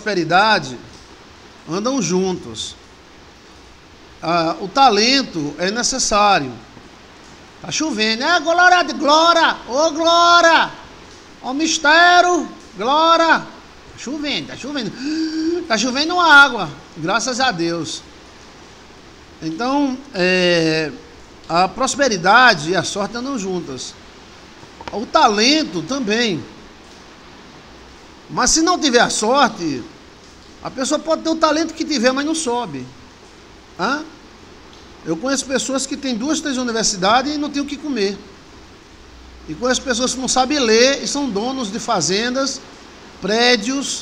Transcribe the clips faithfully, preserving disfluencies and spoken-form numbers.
prosperidade andam juntos. Ah, o talento é necessário. Está chovendo, é glória de glória, ô glória, ó mistério, glória. Está chovendo, está chovendo, está chovendo água, graças a Deus. Então, é, a prosperidade e a sorte andam juntas. O talento também. Mas se não tiver a sorte, a pessoa pode ter o talento que tiver, mas não sobe. Hã? Eu conheço pessoas que têm duas, três universidades e não têm o que comer. E conheço pessoas que não sabem ler e são donos de fazendas, prédios.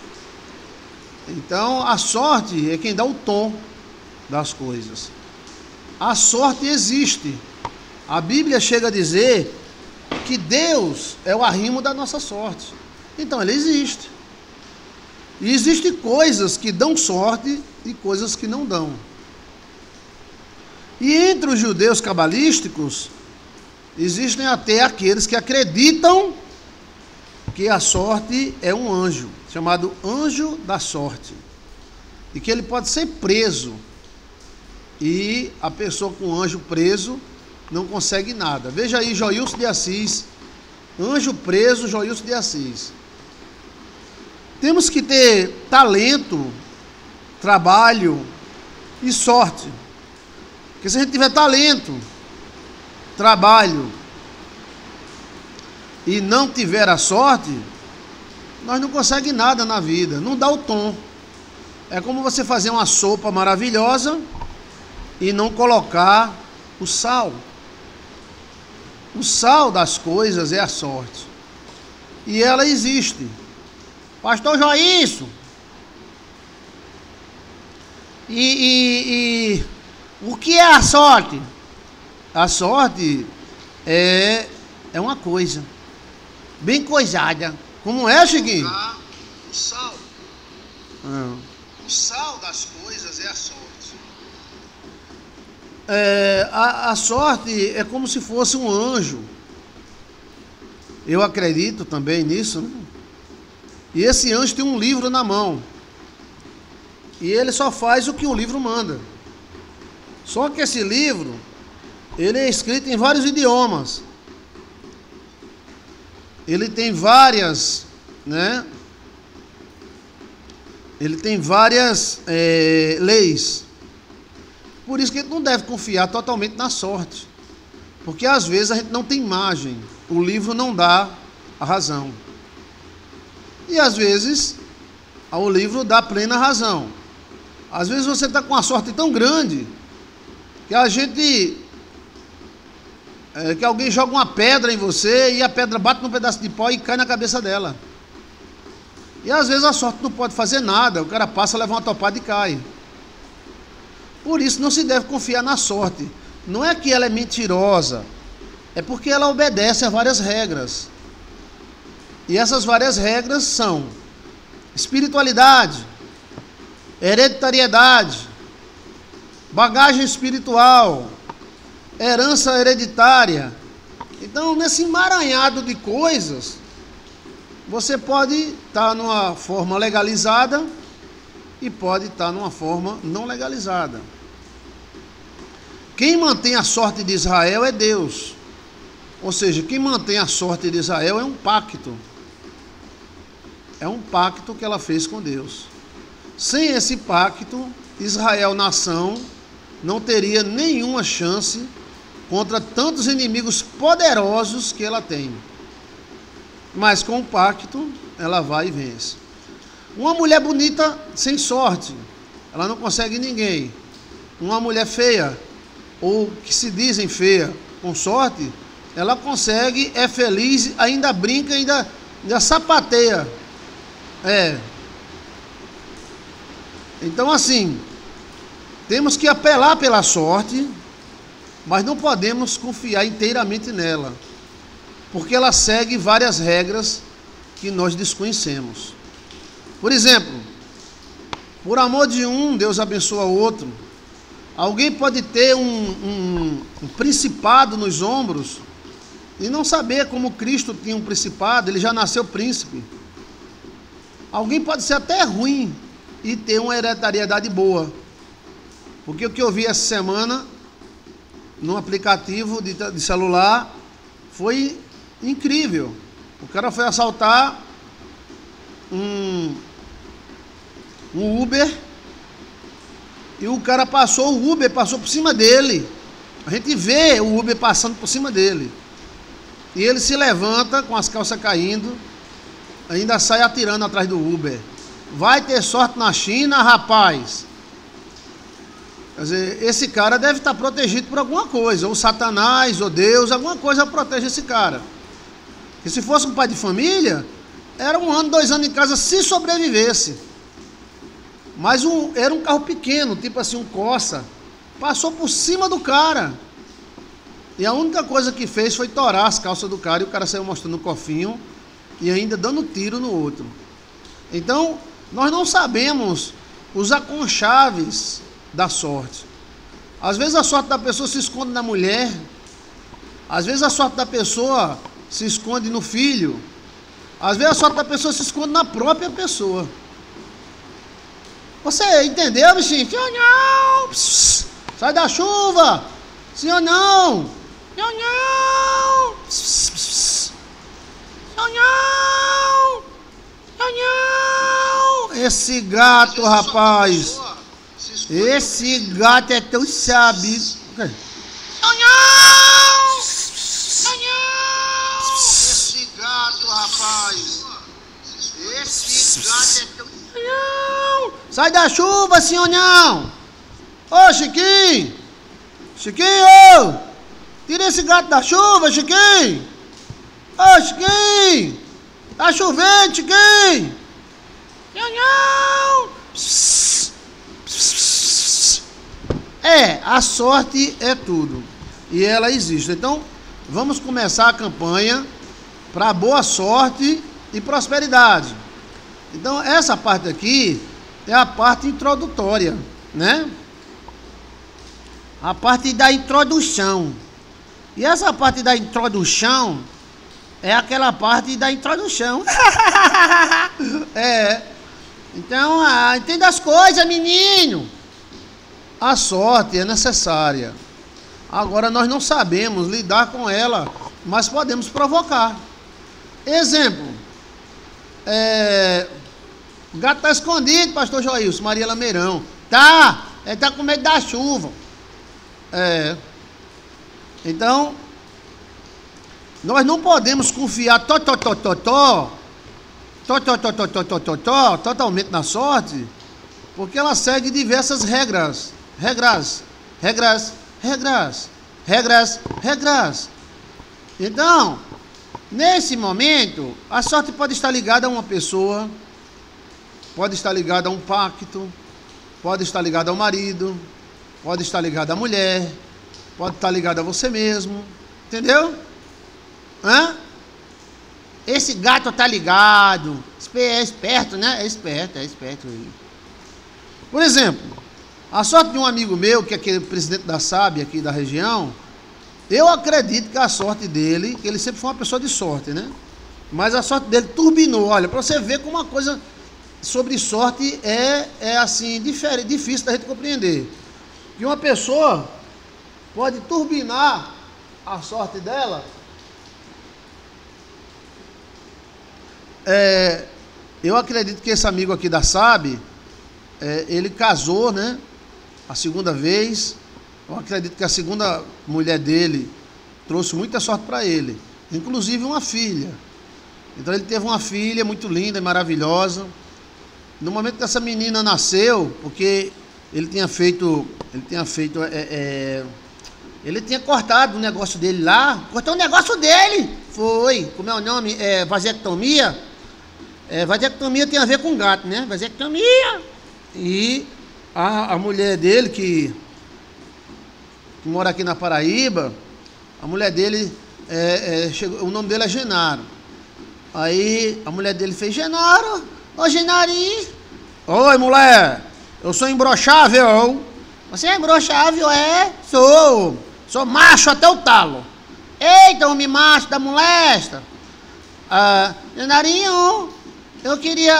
Então, a sorte é quem dá o tom das coisas. A sorte existe. A Bíblia chega a dizer que Deus é o arrimo da nossa sorte. Então, ele existe. E existem coisas que dão sorte e coisas que não dão. E entre os judeus cabalísticos, existem até aqueles que acreditam que a sorte é um anjo, chamado anjo da sorte, e que ele pode ser preso, e a pessoa com o anjo preso não consegue nada. Veja aí Joilson de Assis, anjo preso, Joilson de Assis. Temos que ter talento, trabalho e sorte. Porque se a gente tiver talento, trabalho e não tiver a sorte, nós não conseguimos nada na vida, não dá o tom. É como você fazer uma sopa maravilhosa e não colocar o sal. O sal das coisas é a sorte. E ela existe. Pastor Joilson, e, e, e o que é a sorte? A sorte é, é uma coisa, bem coisada. Como é, Chiquinho? Ah, o sal. Ah. O sal das coisas é a sorte. É, a, a sorte é como se fosse um anjo. Eu acredito também nisso, né? E esse anjo tem um livro na mão. E ele só faz o que o livro manda. Só que esse livro, ele é escrito em vários idiomas. Ele tem várias, né? Ele tem várias é, leis. Por isso que a gente não deve confiar totalmente na sorte. Porque às vezes a gente não tem imagem. O livro não dá a razão. E às vezes o livro dá plena razão. Às vezes você está com uma sorte tão grande que a gente é, que alguém joga uma pedra em você e a pedra bate num pedaço de pau e cai na cabeça dela. E às vezes a sorte não pode fazer nada, o cara passa, leva uma topada e cai. Por isso não se deve confiar na sorte. Não é que ela é mentirosa, é porque ela obedece a várias regras. E essas várias regras são espiritualidade, hereditariedade, bagagem espiritual, herança hereditária. Então, nesse emaranhado de coisas, você pode estar numa forma legalizada e pode estar numa forma não legalizada. Quem mantém a sorte de Israel é Deus. Ou seja, quem mantém a sorte de Israel é um pacto. É um pacto que ela fez com Deus. Sem esse pacto, Israel, nação, não teria nenhuma chance contra tantos inimigos poderosos que ela tem. Mas com o pacto, ela vai e vence. Uma mulher bonita sem sorte, ela não consegue ninguém. Uma mulher feia, ou que se dizem feia, com sorte, ela consegue, é feliz, ainda brinca, ainda, ainda sapateia. É. Então, assim, temos que apelar pela sorte, mas não podemos confiar inteiramente nela, porque ela segue várias regras que nós desconhecemos. Por exemplo, por amor de um, Deus abençoa o outro. Alguém pode ter um, um, um principado nos ombros e não saber como Cristo tinha um principado, ele já nasceu príncipe. Alguém pode ser até ruim e ter uma hereditariedade boa. Porque o que eu vi essa semana num aplicativo de, de celular foi incrível. O cara foi assaltar um, um Uber e o cara passou, o Uber passou por cima dele. A gente vê o Uber passando por cima dele. E ele se levanta com as calças caindo, ainda sai atirando atrás do Uber. Vai ter sorte na China, rapaz. Quer dizer, esse cara deve estar protegido por alguma coisa, ou Satanás, ou Deus, alguma coisa protege esse cara. Porque se fosse um pai de família, era um ano, dois anos em casa, se sobrevivesse. Mas um, era um carro pequeno, tipo assim, um Corsa, passou por cima do cara. E a única coisa que fez foi torar as calças do cara, e o cara saiu mostrando o cofinho, e ainda dando tiro no outro. Então, nós não sabemos os aconchaves da sorte. Às vezes a sorte da pessoa se esconde na mulher, às vezes a sorte da pessoa se esconde no filho, às vezes a sorte da pessoa se esconde na própria pessoa. Você entendeu, bichinho? Sim ou não? Psss, sai da chuva! Sim ou não? Sim ou não? Psss, psss. Sim ou não? Sim ou não? Esse gato, rapaz, esse gato é tão sábio. Sim ou não? Sim ou não? Esse gato, rapaz, esse gato é tão... Não. Sai da chuva, sim ou não? Ô, Chiquinho! Chiquinho! Tira esse gato da chuva, Chiquinho! Ô, Chiquinho! Tá chovendo, Chiquinho! Não, não! Psss, psss. É, a sorte é tudo. E ela existe. Então, vamos começar a campanha para boa sorte e prosperidade. Então, essa parte aqui é a parte introdutória, né? A parte da introdução. E essa parte da introdução é aquela parte da introdução. É. Então, ah, entenda as coisas, menino. A sorte é necessária. Agora, nós não sabemos lidar com ela, mas podemos provocar. Exemplo. É... O gato está escondido, pastor Joilson, Maria Lameirão. Tá, ele está com medo da chuva. É. Então, nós não podemos confiar tó, tó, tó, tó, tó, tó, tó, tó, tó, tó, tó, tó, tó, totalmente na sorte, porque ela segue diversas regras. Regras, regras, regras, regras, regras. Então, nesse momento, a sorte pode estar ligada a uma pessoa, pode estar ligada a um pacto, pode estar ligada ao marido, pode estar ligada à mulher, pode estar ligada a você mesmo, entendeu? Hã? Esse gato tá ligado, é esperto, né? É esperto, é esperto. Por exemplo, a sorte de um amigo meu, que é aquele presidente da S A B aqui da região, eu acredito que a sorte dele, que ele sempre foi uma pessoa de sorte, né? Mas a sorte dele turbinou, olha, para você ver como uma coisa sobre sorte é, é assim, diferente, difícil da gente compreender. Que uma pessoa pode turbinar a sorte dela. É, eu acredito que esse amigo aqui da S A B, é, ele casou, né? A segunda vez. Eu acredito que a segunda mulher dele trouxe muita sorte para ele, inclusive uma filha. Então ele teve uma filha muito linda e maravilhosa. No momento que essa menina nasceu, porque ele tinha feito, ele tinha feito, é, é, ele tinha cortado o negócio dele lá, cortou o negócio dele, foi, como é o nome, é, vasectomia. É, vasectomia tem a ver com gato, né? Vasectomia. E a, a mulher dele que que mora aqui na Paraíba, a mulher dele, é, é, chegou, o nome dele é Genaro. Aí a mulher dele fez: Genaro, ô Genarinho. Oi, mulher, eu sou imbrochável. Você é imbrochável, é? Sou. Sou macho até o talo. Eita, homem macho da molesta. Ah, Genarinho, eu queria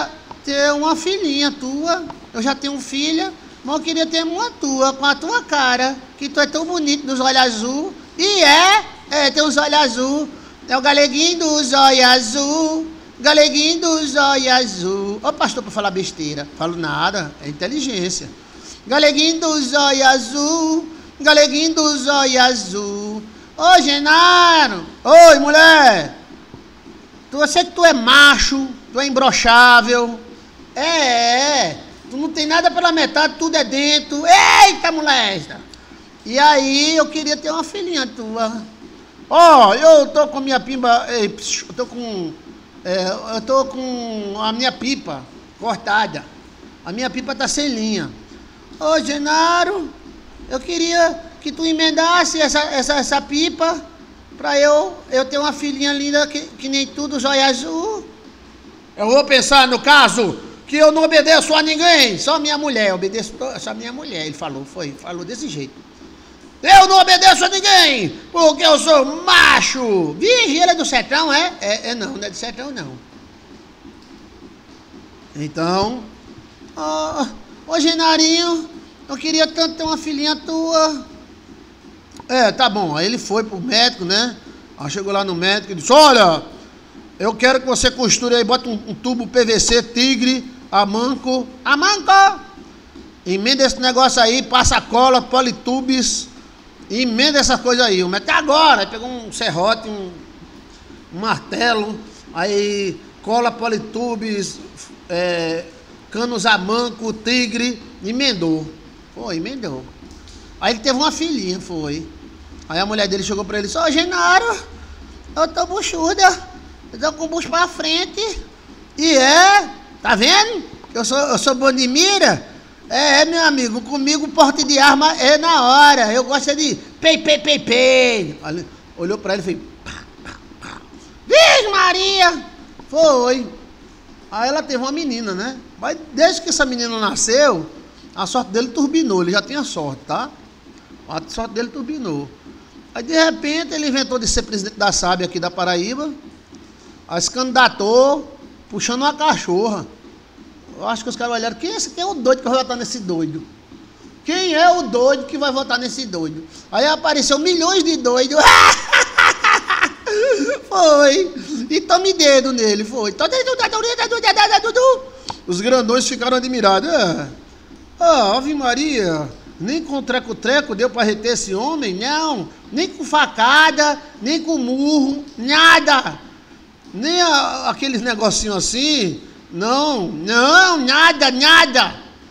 ter uma filhinha tua. Eu já tenho filha, mas eu queria ter uma tua, com a tua cara, que tu é tão bonito, dos olhos azul. E é, é, tem os olhos azul. É o galeguinho dos olhos azul, galeguinho dos olhos azul. Ô pastor, para falar besteira, falo nada, é inteligência. Galeguinho dos olhos azul, galeguinho dos olhos azul. Ô Genaro, oi mulher, tu, eu sei que tu é macho, tu é imbrochável. É, é, tu não tem nada pela metade, tudo é dentro. Eita molesta. E aí eu queria ter uma filhinha tua. Ó, oh, eu tô com minha pimba, ei, eu tô com, é, eu tô com a minha pipa cortada. A minha pipa tá sem linha. Ô Genaro, eu queria que tu emendasse essa, essa, essa pipa pra eu, eu ter uma filhinha linda que, que nem tudo, joia azul. Eu vou pensar no caso que eu não obedeço a ninguém, só minha mulher, eu obedeço só minha mulher, ele falou, foi, falou desse jeito. Eu não obedeço a ninguém, porque eu sou macho. Vixe, ele é do sertão, é? É, é não, não é do sertão, não. Então, ó, ô Genarinho, eu queria tanto ter uma filhinha tua. É, tá bom, aí ele foi pro médico, né? Aí chegou lá no médico e disse, olha, eu quero que você costure aí, bota um, um tubo P V C Tigre, a manco, a manco. Emenda esse negócio aí, passa cola, politubes. Emenda essa coisa aí, o médico agora, aí pegou um serrote, um, um martelo, aí cola politubes, é, canos a manco, tigre, emendou. Foi, emendou. Aí ele teve uma filhinha, foi. Aí a mulher dele chegou pra ele e disse, ô Genaro, eu tô buchuda, eu tô com o bucho pra frente. E é, tá vendo? Eu sou, eu sou bom de mira. É, é, meu amigo, comigo porte de arma é na hora. Eu gosto de pei, pei, pei, pei. Olhou pra ele e fez pá, pá, pá. Vixe Maria! Foi. Aí ela teve uma menina, né? Mas desde que essa menina nasceu, a sorte dele turbinou. Ele já tinha sorte, tá? A sorte dele turbinou. Aí de repente ele inventou de ser presidente da S A B aqui da Paraíba. Aí se candidatou puxando uma cachorra. Eu acho que os caras olharam, quem é, esse, quem é o doido que vai votar nesse doido? Quem é o doido que vai votar nesse doido? Aí apareceu milhões de doidos. Foi. E tome dedo nele, foi. Os grandões ficaram admirados. Ah, ah, Ave Maria, nem com treco-treco deu para reter esse homem? Não. Nem com facada, nem com murro, nada. Nem a, aqueles negocinhos assim. Não, não, nada, nada.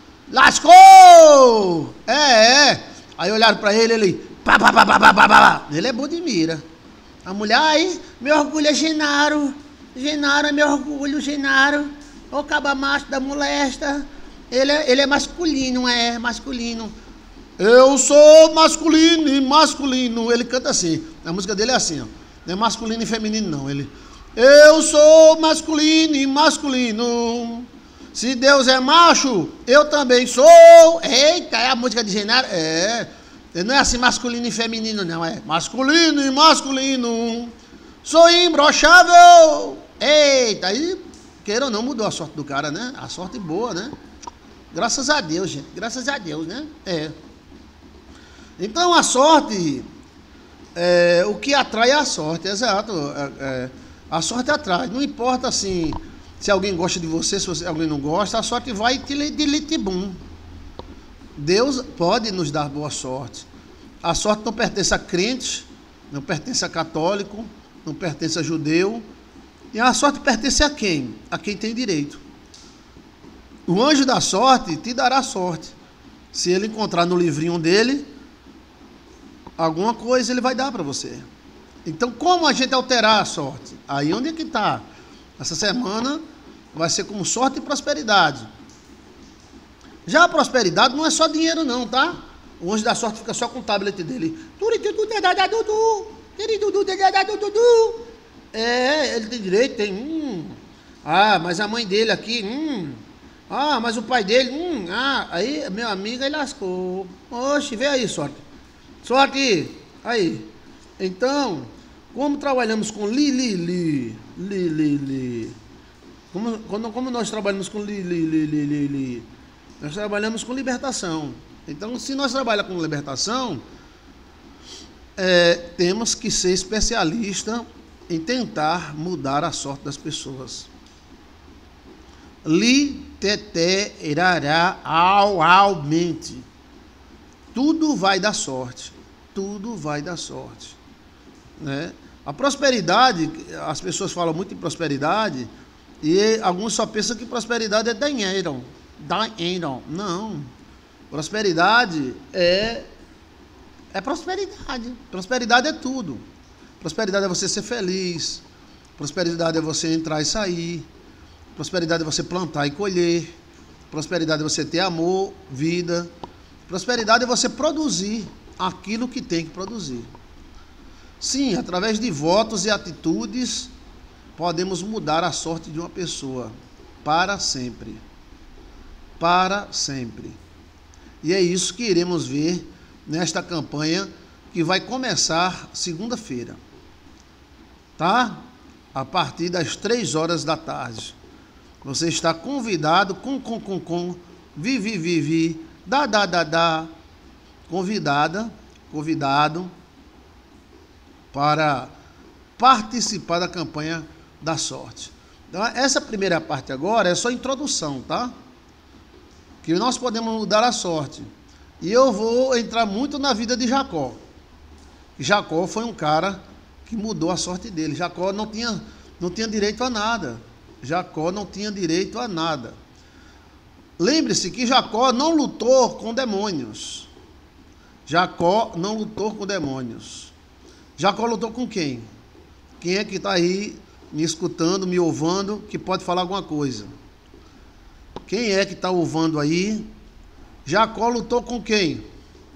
Lascou! É, é. Aí olharam pra ele, ele... Pá, pá, pá, pá, pá, pá, pá. Ele é bom de mira. A mulher, ai, meu orgulho é Genaro. Genaro é meu orgulho, Genaro. O caba macho da molesta. Ele é, ele é masculino, é, masculino. Eu sou masculino e masculino. Ele canta assim. A música dele é assim, ó. Não é masculino e feminino, não. Ele... Eu sou masculino e masculino. Se Deus é macho, eu também sou. Eita, é a música de Genaro? É. Não é assim masculino e feminino, não. É masculino e masculino. Sou imbrochável. Eita, aí, queira ou não, mudou a sorte do cara, né? A sorte boa, né? Graças a Deus, gente. Graças a Deus, né? É. Então a sorte, é, o que atrai é a sorte, exato. É, é, a sorte atrai, não importa assim, se alguém gosta de você, se você, alguém não gosta, a sorte vai de litibum. Deus pode nos dar boa sorte. A sorte não pertence a crente, não pertence a católico, não pertence a judeu. E a sorte pertence a quem? A quem tem direito. O anjo da sorte te dará sorte. Se ele encontrar no livrinho dele alguma coisa, ele vai dar para você. Então, como a gente alterar a sorte? Aí onde é que está? Essa semana vai ser como sorte e prosperidade. Já a prosperidade não é só dinheiro não, tá? O anjo da sorte fica só com o tablet dele. É, ele tem direito, tem... Hum. Ah, mas a mãe dele aqui... Hum. Ah, mas o pai dele... Hum. Ah, aí meu amigo, ele lascou. Oxe, vê aí, sorte. Sorte, aí. Então... Como trabalhamos com li, li, li, li, li, li. Como, quando, como nós trabalhamos com li, li, li, li, li, li, nós trabalhamos com libertação. Então, se nós trabalhamos com libertação, é, temos que ser especialista em tentar mudar a sorte das pessoas. Li, teté, irará, au, aumente. Tudo vai dar sorte. Tudo vai dar sorte. Né? A prosperidade, as pessoas falam muito em prosperidade, e alguns só pensam que prosperidade é dinheiro. Dinheiro. Não. Prosperidade é, é prosperidade. Prosperidade é tudo. Prosperidade é você ser feliz. Prosperidade é você entrar e sair. Prosperidade é você plantar e colher. Prosperidade é você ter amor, vida. Prosperidade é você produzir aquilo que tem que produzir. Sim, através de votos e atitudes, podemos mudar a sorte de uma pessoa para sempre. Para sempre. E é isso que iremos ver nesta campanha que vai começar segunda-feira. Tá? A partir das três horas da tarde. Você está convidado, com, com, com, com, vi, vi, vi, vi, da, da, da, da, convidada, convidado para participar da campanha da sorte. Então, essa primeira parte agora é só introdução, tá? Que nós podemos mudar a sorte. E eu vou entrar muito na vida de Jacó. Jacó foi um cara que mudou a sorte dele. Jacó não tinha, não tinha direito a nada. Jacó não tinha direito a nada. Lembre-se que Jacó não lutou com demônios. Jacó não lutou com demônios. Jacó lutou com quem? Quem é que está aí me escutando, me ouvindo, que pode falar alguma coisa? Quem é que está ouvindo aí? Jacó lutou com quem?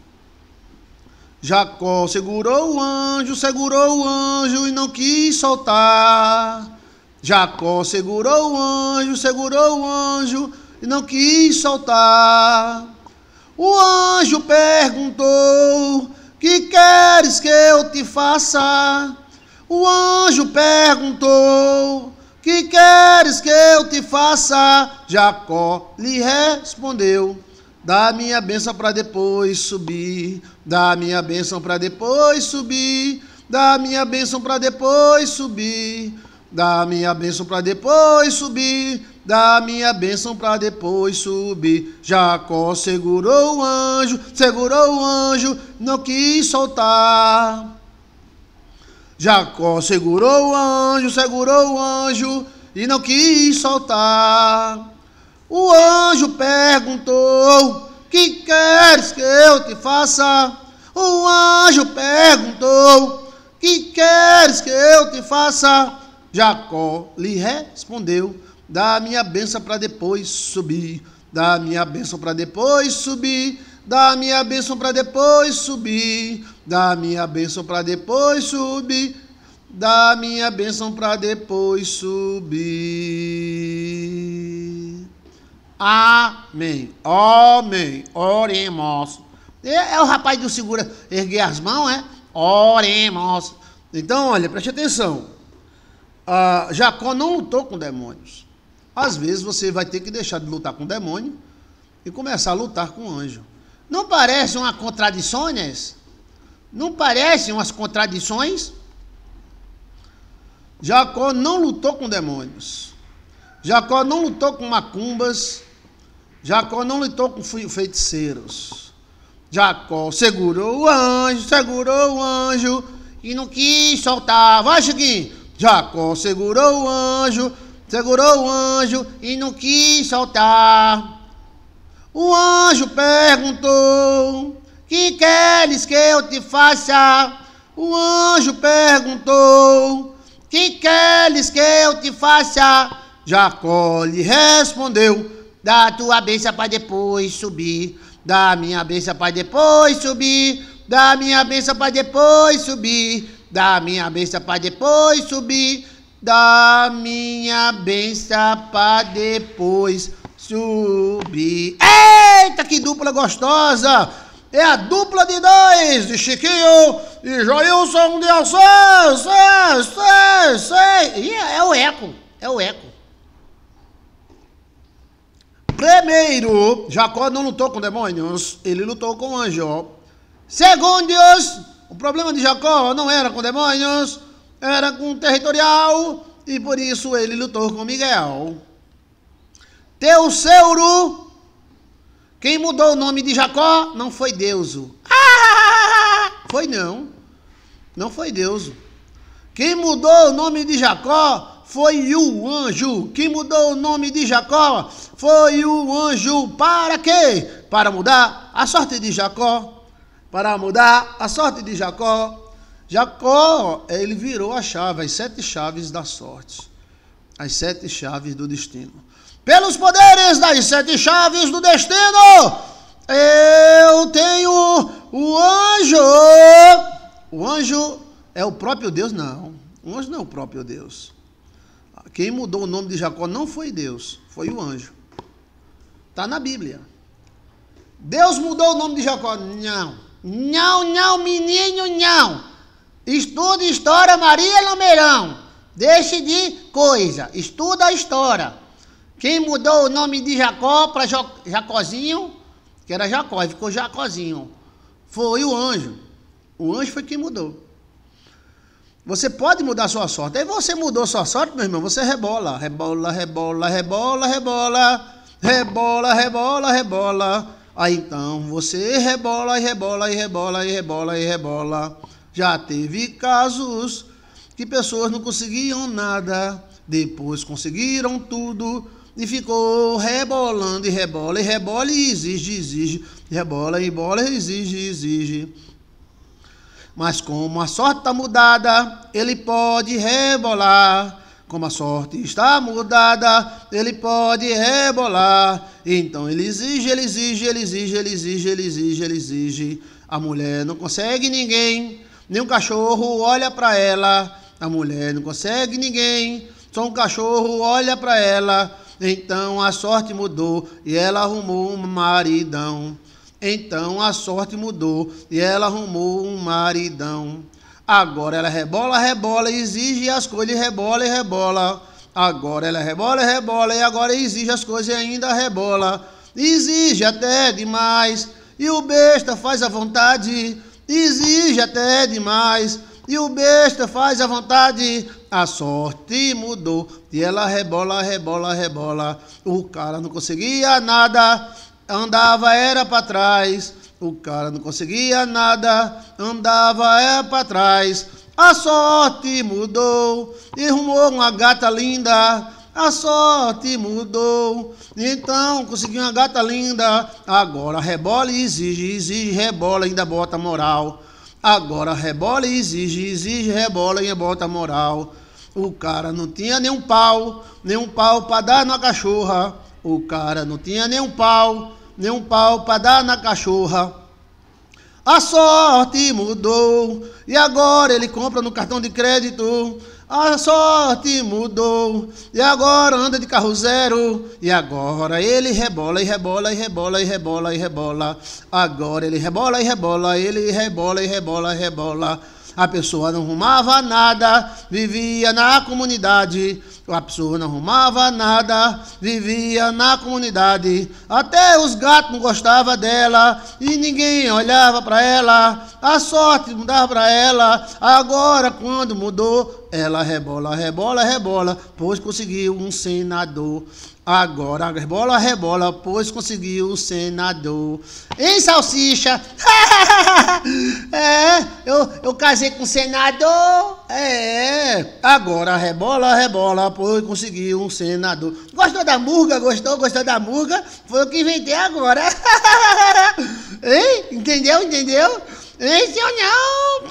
Jacó segurou o anjo, segurou o anjo e não quis soltar. Jacó segurou o anjo, segurou o anjo e não quis soltar. O anjo perguntou: que queres que eu te faça? O anjo perguntou: que queres que eu te faça? Jacó lhe respondeu: dá minha bênção para depois subir. Dá minha bênção para depois subir. Dá minha bênção para depois subir. Dá minha bênção para depois subir. Dá minha bênção para depois subir. Jacó segurou o anjo, segurou o anjo, não quis soltar. Jacó segurou o anjo, segurou o anjo e não quis soltar. O anjo perguntou: que queres que eu te faça? O anjo perguntou: que queres que eu te faça? Jacó lhe respondeu: dá minha bênção para depois subir. Dá minha bênção para depois subir. Dá minha bênção para depois subir. Dá minha bênção para depois subir. Dá minha bênção para depois subir. Amém. Amém. Oremos. É, é o rapaz do segura, erguer as mãos, é? Oremos. Então, olha, preste atenção. Ah, Jacó não lutou com demônios. Às vezes você vai ter que deixar de lutar com demônio e começar a lutar com anjo. Não parece uma contradições? Não parece umas contradições? Jacó não lutou com demônios. Jacó não lutou com macumbas. Jacó não lutou com feiticeiros. Jacó segurou o anjo, segurou o anjo e não quis soltar. Vai, Chiquinho. Jacó segurou o anjo, segurou o anjo e não quis soltar. O anjo perguntou: que queres que eu te faça? O anjo perguntou: que queres que eu te faça? Jacó lhe respondeu: dá tua bênção para depois subir. Dá minha bênção para depois subir. Dá minha bênção para depois subir. Dá minha bênção para depois subir. Dá minha bênção para depois subir. Eita, que dupla gostosa! É a dupla de dois, de Chiquinho e Joilson de Alceu. Sei, sei, sei. É o eco, é o eco. Primeiro, Jacó não lutou com demônios, ele lutou com anjo. Segundos, o problema de Jacó não era com demônios, era com territorial, e por isso ele lutou com Miguel. Terceiro, quem mudou o nome de Jacó não foi Deus. Ah, foi não, não foi Deus. Quem mudou o nome de Jacó foi o anjo. Quem mudou o nome de Jacó foi o anjo. Para quê? Para mudar a sorte de Jacó. Para mudar a sorte de Jacó. Jacó, ele virou a chave, as sete chaves da sorte. As sete chaves do destino. Pelos poderes das sete chaves do destino, eu tenho o anjo. O anjo é o próprio Deus? Não. O anjo não é o próprio Deus. Quem mudou o nome de Jacó não foi Deus, foi o anjo. Está na Bíblia. Deus mudou o nome de Jacó? Não. Não, não, menino, não. Estuda história, Maria Lameirão. Deixe de coisa. Estuda a história. Quem mudou o nome de Jacó para Jacozinho, que era Jacó, e ficou Jacozinho, foi o anjo. O anjo foi quem mudou. Você pode mudar sua sorte. Aí você mudou sua sorte, meu irmão, você rebola. Rebola, rebola, rebola, rebola. Rebola, rebola, rebola. Aí então você rebola e rebola e rebola e rebola e rebola. Já teve casos que pessoas não conseguiam nada, depois conseguiram tudo e ficou rebolando e rebola e rebola e exige, exige. Rebola e bola, exige, exige. Mas como a sorte está mudada, ele pode rebolar. Como a sorte está mudada, ele pode rebolar. Então ele exige, ele exige, ele exige, ele exige, ele exige, ele exige. A mulher não consegue ninguém, nem um cachorro olha para ela. A mulher não consegue ninguém, só um cachorro olha para ela. Então a sorte mudou e ela arrumou um maridão. Então a sorte mudou e ela arrumou um maridão. Agora ela rebola, rebola, exige as coisas e rebola e rebola. Agora ela rebola, rebola e agora exige as coisas e ainda rebola. Exige até demais e o besta faz a vontade. Exige até demais e o besta faz a vontade. A sorte mudou e ela rebola, rebola, rebola. O cara não conseguia nada, andava era para trás. O cara não conseguia nada, andava era para trás. A sorte mudou e arrumou uma gata linda. A sorte mudou, então conseguiu uma gata linda. Agora rebola e exige, exige, rebola e ainda bota moral. Agora rebola e exige, exige, rebola e bota moral. O cara não tinha nenhum pau, nenhum pau para dar na cachorra. O cara não tinha nenhum pau, nenhum pau para dar na cachorra. A sorte mudou e agora ele compra no cartão de crédito. A sorte mudou e agora anda de carro zero. E agora ele rebola e rebola e rebola e rebola e rebola. Agora ele rebola e rebola, ele rebola e rebola e rebola. A pessoa não arrumava nada, vivia na comunidade. A pessoa não arrumava nada, vivia na comunidade. Até os gatos não gostavam dela e ninguém olhava para ela. A sorte mudava para ela. Agora, quando mudou, ela rebola, rebola, rebola, pois conseguiu um senador. Agora rebola, rebola, pois conseguiu o senador. Hein, salsicha? É, eu, eu casei com o senador. É, agora rebola, rebola, pois conseguiu um senador. Gostou da murga? Gostou? Gostou da murga? Foi o que inventei agora. Hein? Entendeu? Entendeu? Hein, senhor não?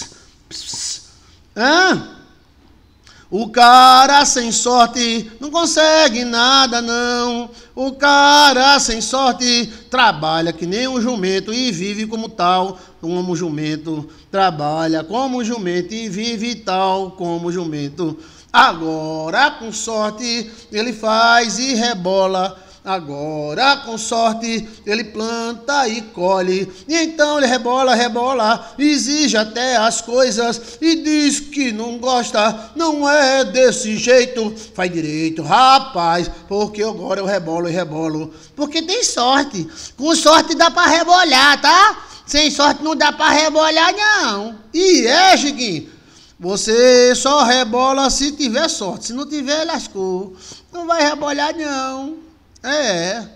Ah. O cara sem sorte não consegue nada, não. O cara sem sorte trabalha que nem um jumento e vive como tal, como jumento. Trabalha como jumento e vive tal como jumento. Agora, com sorte, ele faz e rebola. Agora, com sorte, ele planta e colhe. E então ele rebola, rebola, exige até as coisas e diz que não gosta, não é desse jeito. Faz direito, rapaz, porque agora eu rebolo e rebolo. Porque tem sorte. Com sorte dá pra rebolhar, tá? Sem sorte não dá pra rebolhar, não. E é, Chiquinho, você só rebola se tiver sorte. Se não tiver, lascou. Não vai rebolhar, não. É.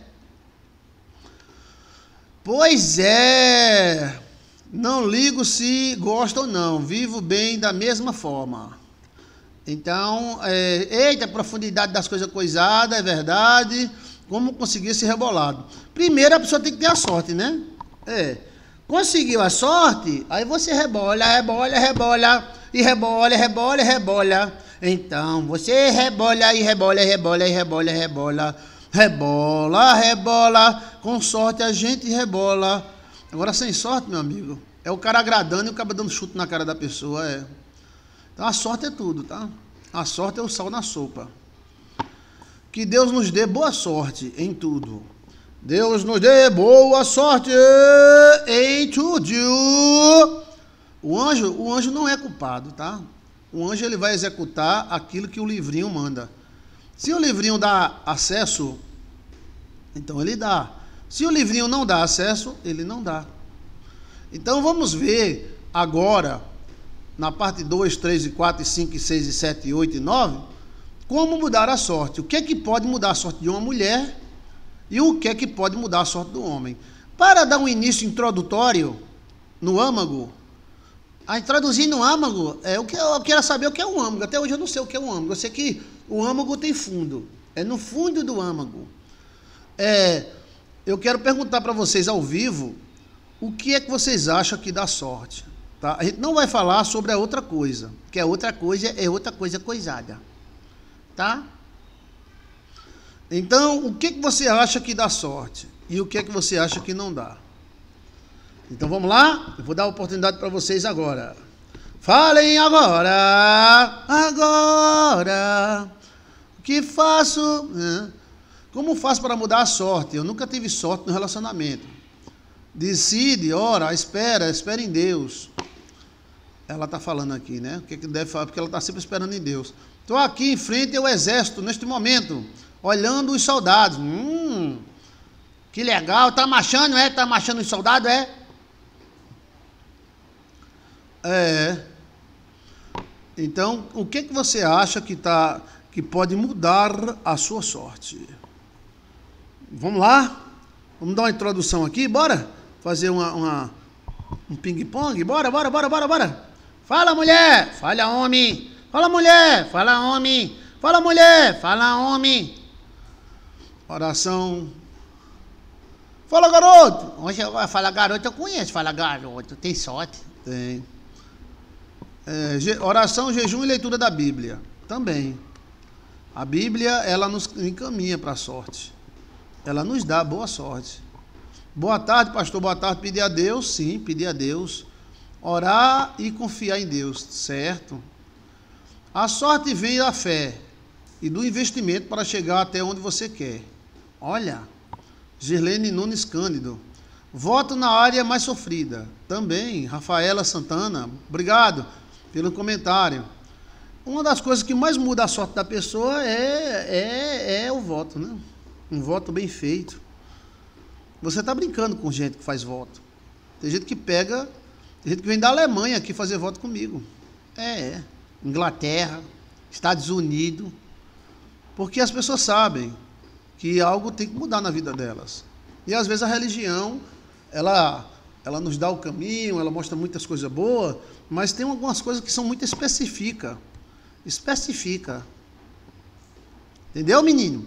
Pois é. Não ligo se gosta ou não. Vivo bem da mesma forma. Então, é, eita, a profundidade das coisas coisadas, é verdade. Como conseguir esse rebolado? Primeiro a pessoa tem que ter a sorte, né? É. Conseguiu a sorte, aí você rebola, rebola, rebola, e rebola, rebola, rebola. Então, você rebola, e rebola, rebola, e rebola, rebola, rebola, rebola. Com sorte a gente rebola. Agora, sem sorte, meu amigo, é o cara agradando e o cara dando chute na cara da pessoa, é. Então, a sorte é tudo, tá? A sorte é o sal na sopa. Que Deus nos dê boa sorte em tudo. Deus nos dê boa sorte em tudo. O anjo, o anjo não é culpado, tá? O anjo ele vai executar aquilo que o livrinho manda. Se o livrinho dá acesso, então ele dá. Se o livrinho não dá acesso, ele não dá. Então vamos ver agora, na parte dois, três, e quatro, e cinco, e seis, e sete, e oito, e nove, como mudar a sorte. O que é que pode mudar a sorte de uma mulher e o que é que pode mudar a sorte do homem. Para dar um início introdutório no âmago, a introduzir no âmago, é, o que eu, eu quero saber o que é um âmago. Até hoje eu não sei o que é um âmago. Eu sei que o âmago tem fundo. É no fundo do âmago. É, eu quero perguntar para vocês ao vivo o que é que vocês acham que dá sorte. Tá? A gente não vai falar sobre a outra coisa, que a outra coisa é outra coisa coisada. Tá? Então, o que é que você acha que dá sorte? E o que é que você acha que não dá? Então, vamos lá? Eu vou dar a oportunidade para vocês agora. Falem agora, agora, o que faço? Né? Como faço para mudar a sorte? Eu nunca tive sorte no relacionamento. Decide, ora, espera, espera em Deus. Ela está falando aqui, né? O que, é que deve falar? Porque ela está sempre esperando em Deus. Estou aqui em frente ao exército, neste momento, olhando os soldados. Hum, que legal, tá marchando, é? Tá marchando os soldados, é? É. Então, o que que você acha que tá, que pode mudar a sua sorte? Vamos lá? Vamos dar uma introdução aqui, bora? Fazer uma, uma um ping-pong? Bora, bora, bora, bora, bora. Fala, mulher! Fala, homem! Fala, mulher! Fala, homem! Fala, mulher! Fala, homem! Oração. Fala, garoto! Hoje eu falo garoto, eu conheço. Fala garoto, tem sorte. Tem. É, oração, jejum e leitura da Bíblia. Também. A Bíblia, ela nos encaminha para a sorte. Ela nos dá boa sorte. Boa tarde, pastor. Boa tarde. Pedir a Deus, sim, pedir a Deus. Orar e confiar em Deus, certo? A sorte vem da fé e do investimento para chegar até onde você quer. Olha, Girlene Nunes Cândido. Voto na área mais sofrida. Também, Rafaela Santana. Obrigado pelo comentário. Uma das coisas que mais muda a sorte da pessoa é, é, é o voto, né? Um voto bem feito. Você está brincando com gente que faz voto. Tem gente que pega, tem gente que vem da Alemanha aqui fazer voto comigo. É, é. Inglaterra, Estados Unidos. Porque as pessoas sabem que algo tem que mudar na vida delas. E às vezes a religião, ela, ela nos dá o caminho, ela mostra muitas coisas boas, mas tem algumas coisas que são muito específicas. Especifica. Entendeu, menino?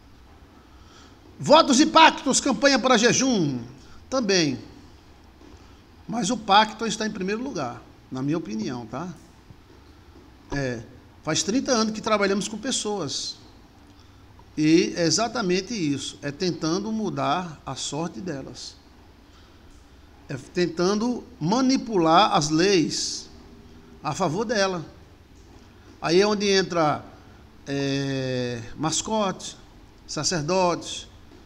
Votos e pactos, campanha para jejum. Também. Mas o pacto está em primeiro lugar, na minha opinião, tá? É, faz trinta anos que trabalhamos com pessoas. E é exatamente isso. É tentando mudar a sorte delas. É tentando manipular as leis a favor dela. Aí é onde entra é, mascotes, sacerdotes,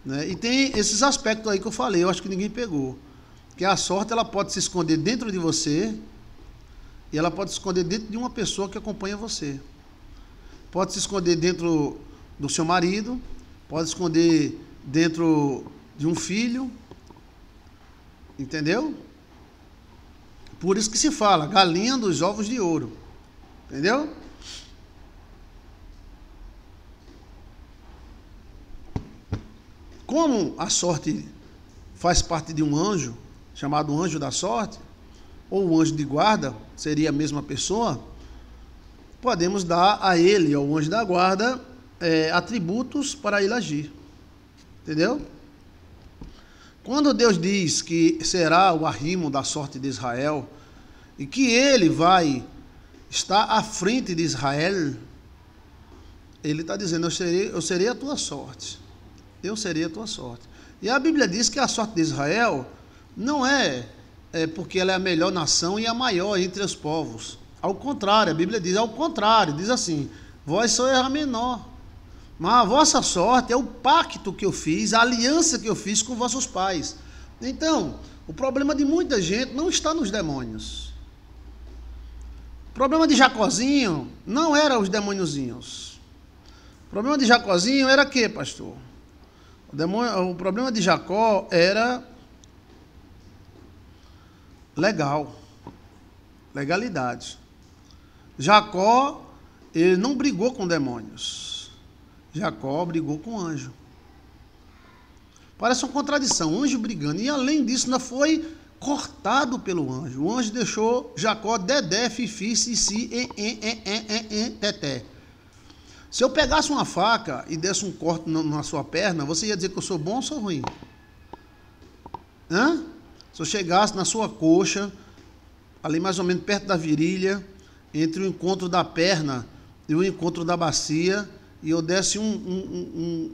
Né? E tem esses aspectos aí que eu falei, eu acho que ninguém pegou. Que a sorte ela pode se esconder dentro de você e ela pode se esconder dentro de uma pessoa que acompanha você. Pode se esconder dentro do seu marido, pode se esconder dentro de um filho, entendeu? Por isso que se fala, galinha dos ovos de ouro, entendeu? Como a sorte faz parte de um anjo, chamado anjo da sorte, ou o anjo de guarda, seria a mesma pessoa, podemos dar a ele, ao anjo da guarda, é, atributos para ele agir. Entendeu? Quando Deus diz que será o arrimo da sorte de Israel, e que ele vai estar à frente de Israel, ele está dizendo, eu serei, eu serei a tua sorte. Eu serei a tua sorte. E a Bíblia diz que a sorte de Israel não é, é porque ela é a melhor nação e a maior entre os povos. Ao contrário, a Bíblia diz ao contrário, diz assim, vós sois a menor, mas a vossa sorte é o pacto que eu fiz, a aliança que eu fiz com vossos pais. Então, o problema de muita gente não está nos demônios. O problema de Jacozinho não era os demôniozinhos. O problema de Jacozinho era o quê, pastor? O, demônio, o problema de Jacó era legal, legalidade. Jacó, ele não brigou com demônios. Jacó brigou com anjo. Parece uma contradição, anjo brigando. E além disso, ainda foi cortado pelo anjo. O anjo deixou Jacó dedé, fifi, sissi, em, em, em, em, em, teté. Se eu pegasse uma faca e desse um corte na sua perna, você ia dizer que eu sou bom ou sou ruim? Hã? Se eu chegasse na sua coxa, ali mais ou menos perto da virilha, entre o encontro da perna e o encontro da bacia, e eu desse um, um, um, um,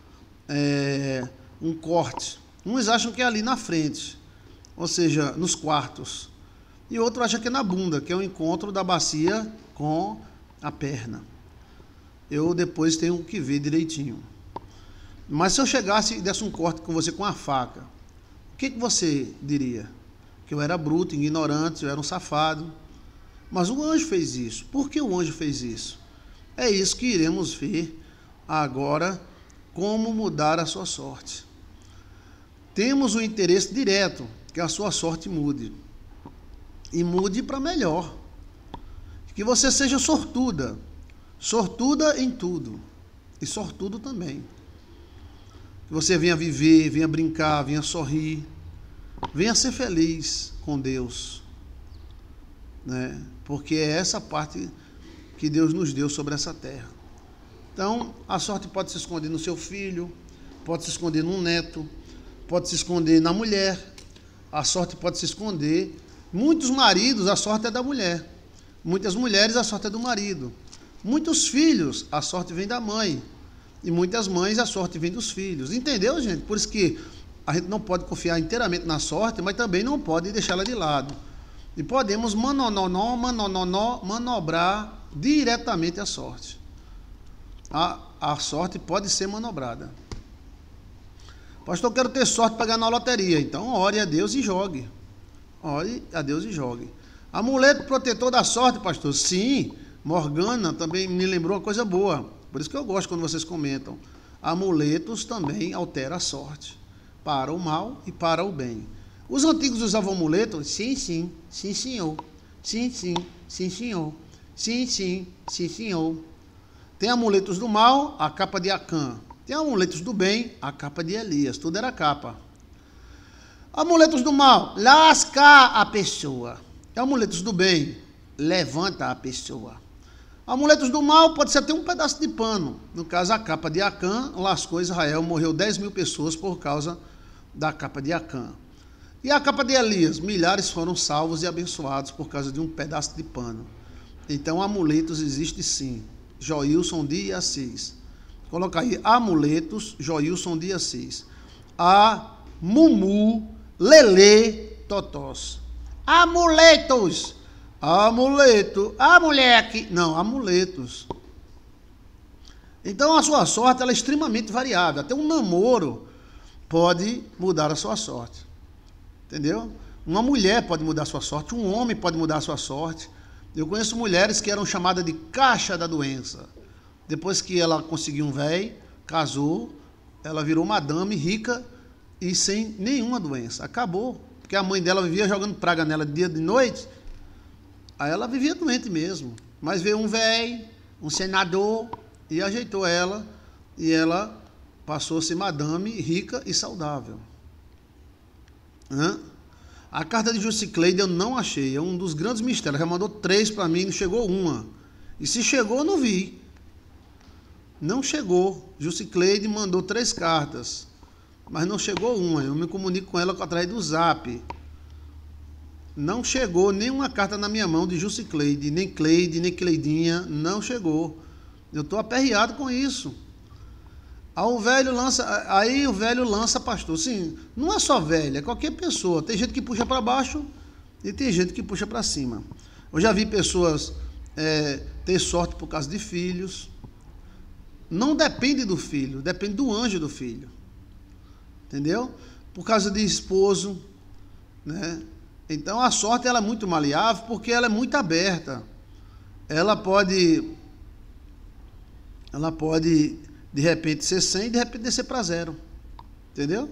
é, um corte. Uns acham que é ali na frente, ou seja, nos quartos. E outro acha que é na bunda, que é o encontro da bacia com a perna. Eu depois tenho que ver direitinho. Mas se eu chegasse e desse um corte com você com a faca, o que, que você diria? Que eu era bruto, ignorante, eu era um safado. Mas o anjo fez isso. Por que o anjo fez isso? É isso que iremos ver agora, como mudar a sua sorte. Temos o interesse direto que a sua sorte mude. E mude para melhor. Que você seja sortuda. Sortuda em tudo. E sortudo também. Que você venha viver, venha brincar, venha sorrir. Venha ser feliz com Deus. Né? Porque é essa parte que Deus nos deu sobre essa terra. Então, a sorte pode se esconder no seu filho, pode se esconder num neto, pode se esconder na mulher, a sorte pode se esconder. Muitos maridos, a sorte é da mulher. Muitas mulheres, a sorte é do marido. Muitos filhos, a sorte vem da mãe. E muitas mães, a sorte vem dos filhos. Entendeu, gente? Por isso que a gente não pode confiar inteiramente na sorte, mas também não pode deixá-la de lado. E podemos manononó, manononó, manobrar diretamente a sorte. A, a sorte pode ser manobrada. Pastor, eu quero ter sorte para ganhar na loteria. Então, ore a Deus e jogue. Ore a Deus e jogue. Amuleto protetor da sorte, pastor? Sim. Morgana também me lembrou uma coisa boa. Por isso que eu gosto quando vocês comentam. Amuletos também alteram a sorte. Para o mal e para o bem. Os antigos usavam amuletos? Sim, sim. Sim, senhor. Sim, sim. Sim, senhor. Sim, sim. Sim, senhor. Tem amuletos do mal, a capa de Acã. Tem amuletos do bem, a capa de Elias. Tudo era capa. Amuletos do mal, lasca a pessoa. Amuletos do bem, levanta a pessoa. Amuletos do mal pode ser até um pedaço de pano. No caso, a capa de Acã lascou Israel, morreu dez mil pessoas por causa da capa de Acã. E a capa de Elias, milhares foram salvos e abençoados por causa de um pedaço de pano. Então, amuletos existem sim. Joilson de Assis. Coloca aí, amuletos, Joilson de Assis. A Mumu, Lelê, Totós. Amuletos. Amuleto. Ah, moleque. Não, amuletos. Então, a sua sorte ela é extremamente variável. Até um namoro pode mudar a sua sorte. Entendeu? Uma mulher pode mudar a sua sorte, um homem pode mudar a sua sorte. Eu conheço mulheres que eram chamadas de caixa da doença. Depois que ela conseguiu um velho, casou, ela virou madame rica e sem nenhuma doença. Acabou. Porque a mãe dela vivia jogando praga nela de dia e de noite. Aí ela vivia doente mesmo. Mas veio um velho, um senador, e ajeitou ela. E ela passou a ser madame rica e saudável. Hã? A carta de Jucicleide eu não achei. É um dos grandes mistérios. Ela já mandou três para mim, não chegou uma. E se chegou, eu não vi. Não chegou. Jucicleide mandou três cartas, mas não chegou uma. Eu me comunico com ela através do Zap. Não chegou nenhuma carta na minha mão de Jucicleide, nem Cleide, nem Cleidinha. Não chegou. Eu estou aperreado com isso. Aí o velho lança, aí o velho lança, pastor. Sim, não é só velho, é qualquer pessoa. Tem gente que puxa para baixo e tem gente que puxa para cima. Eu já vi pessoas é, ter sorte por causa de filhos. Não depende do filho, depende do anjo do filho. Entendeu? Por causa de esposo, né? Então a sorte ela é muito maleável porque ela é muito aberta. Ela pode ela pode de repente ser cem e de repente descer para zero. Entendeu?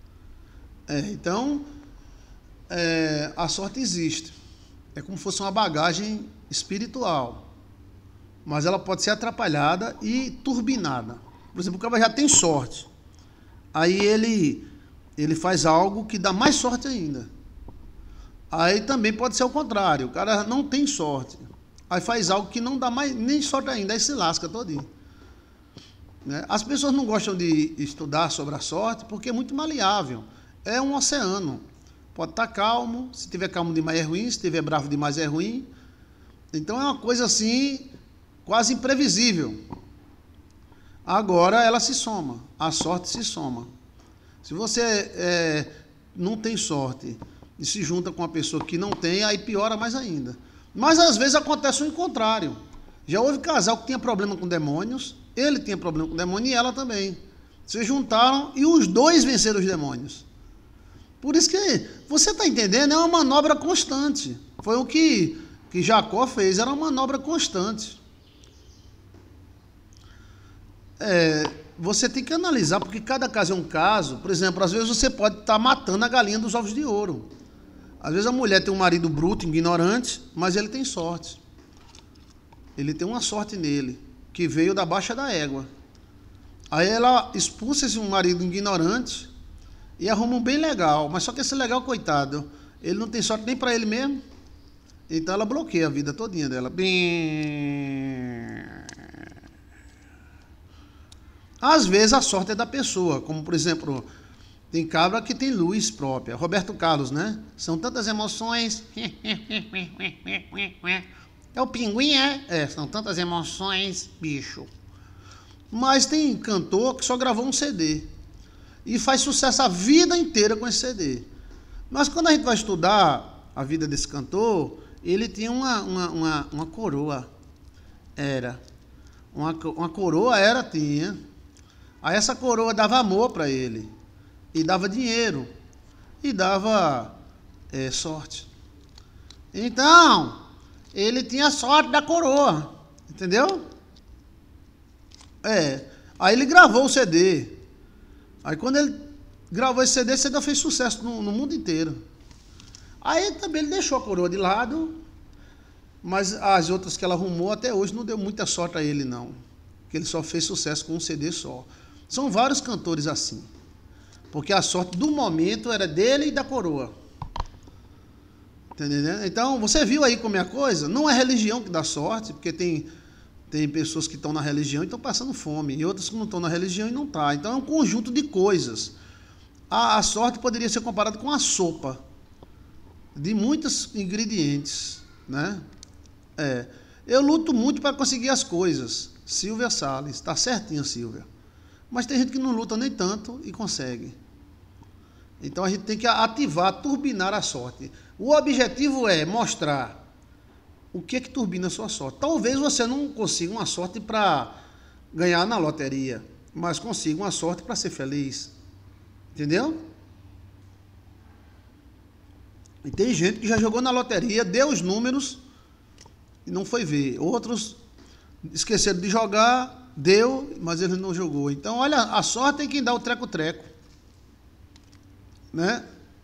É, então é, a sorte existe. É como se fosse uma bagagem espiritual. Mas ela pode ser atrapalhada e turbinada. Por exemplo, o cara já tem sorte. Aí ele, ele faz algo que dá mais sorte ainda. Aí também pode ser o contrário. O cara não tem sorte. Aí faz algo que não dá mais nem sorte ainda. Aí se lasca todinho. Né? As pessoas não gostam de estudar sobre a sorte porque é muito maleável. É um oceano. Pode estar calmo. Se tiver calmo demais é ruim. Se tiver bravo demais é ruim. Então é uma coisa assim... quase imprevisível. Agora ela se soma, a sorte se soma. Se você é, não tem sorte e se junta com uma pessoa que não tem, aí piora mais ainda. Mas às vezes acontece o contrário. Já houve casal que tinha problema com demônios, ele tinha problema com demônio e ela também. Se juntaram e os dois venceram os demônios. Por isso que você está entendendo, é uma manobra constante. Foi o que, que Jacó fez, era uma manobra constante. É, você tem que analisar, porque cada caso é um caso. Por exemplo, às vezes você pode estar matando a galinha dos ovos de ouro. Às vezes a mulher tem um marido bruto, ignorante, mas ele tem sorte. Ele tem uma sorte nele, que veio da baixa da égua. Aí ela expulsa esse marido ignorante e arruma um bem legal. Mas só que esse legal, coitado, ele não tem sorte nem para ele mesmo. Então ela bloqueia a vida todinha dela. Bem... Às vezes a sorte é da pessoa, como por exemplo, tem cabra que tem luz própria. Roberto Carlos, né? São tantas emoções. É o pinguim, é? É, são tantas emoções, bicho. Mas tem cantor que só gravou um C D e faz sucesso a vida inteira com esse C D. Mas quando a gente vai estudar a vida desse cantor, ele tinha uma, uma, uma, uma coroa. Era. Uma, uma coroa era, tinha. Aí essa coroa dava amor para ele, e dava dinheiro, e dava é, sorte. Então, ele tinha sorte da coroa, entendeu? É, aí ele gravou o C D. Aí quando ele gravou esse C D, esse C D fez sucesso no, no mundo inteiro. Aí também ele deixou a coroa de lado, mas as outras que ela arrumou até hoje não deu muita sorte a ele não, que ele só fez sucesso com um C D só. São vários cantores assim, porque a sorte do momento era dele e da coroa. Entendeu? Então, você viu aí como é a coisa? Não é religião que dá sorte, porque tem, tem pessoas que estão na religião e estão passando fome, e outras que não estão na religião e não estão. Então, é um conjunto de coisas. A, a sorte poderia ser comparada com a sopa, de muitos ingredientes, né? É. Eu luto muito para conseguir as coisas. Silvia Salles, está certinho, Silvia. Mas tem gente que não luta nem tanto e consegue. Então a gente tem que ativar, turbinar a sorte. O objetivo é mostrar o que é que turbina a sua sorte. Talvez você não consiga uma sorte para ganhar na loteria, mas consiga uma sorte para ser feliz. Entendeu? E tem gente que já jogou na loteria, deu os números e não foi ver. Outros esqueceram de jogar, deu, mas ele não jogou. Então, olha, a sorte tem quem dá o treco-treco. Né?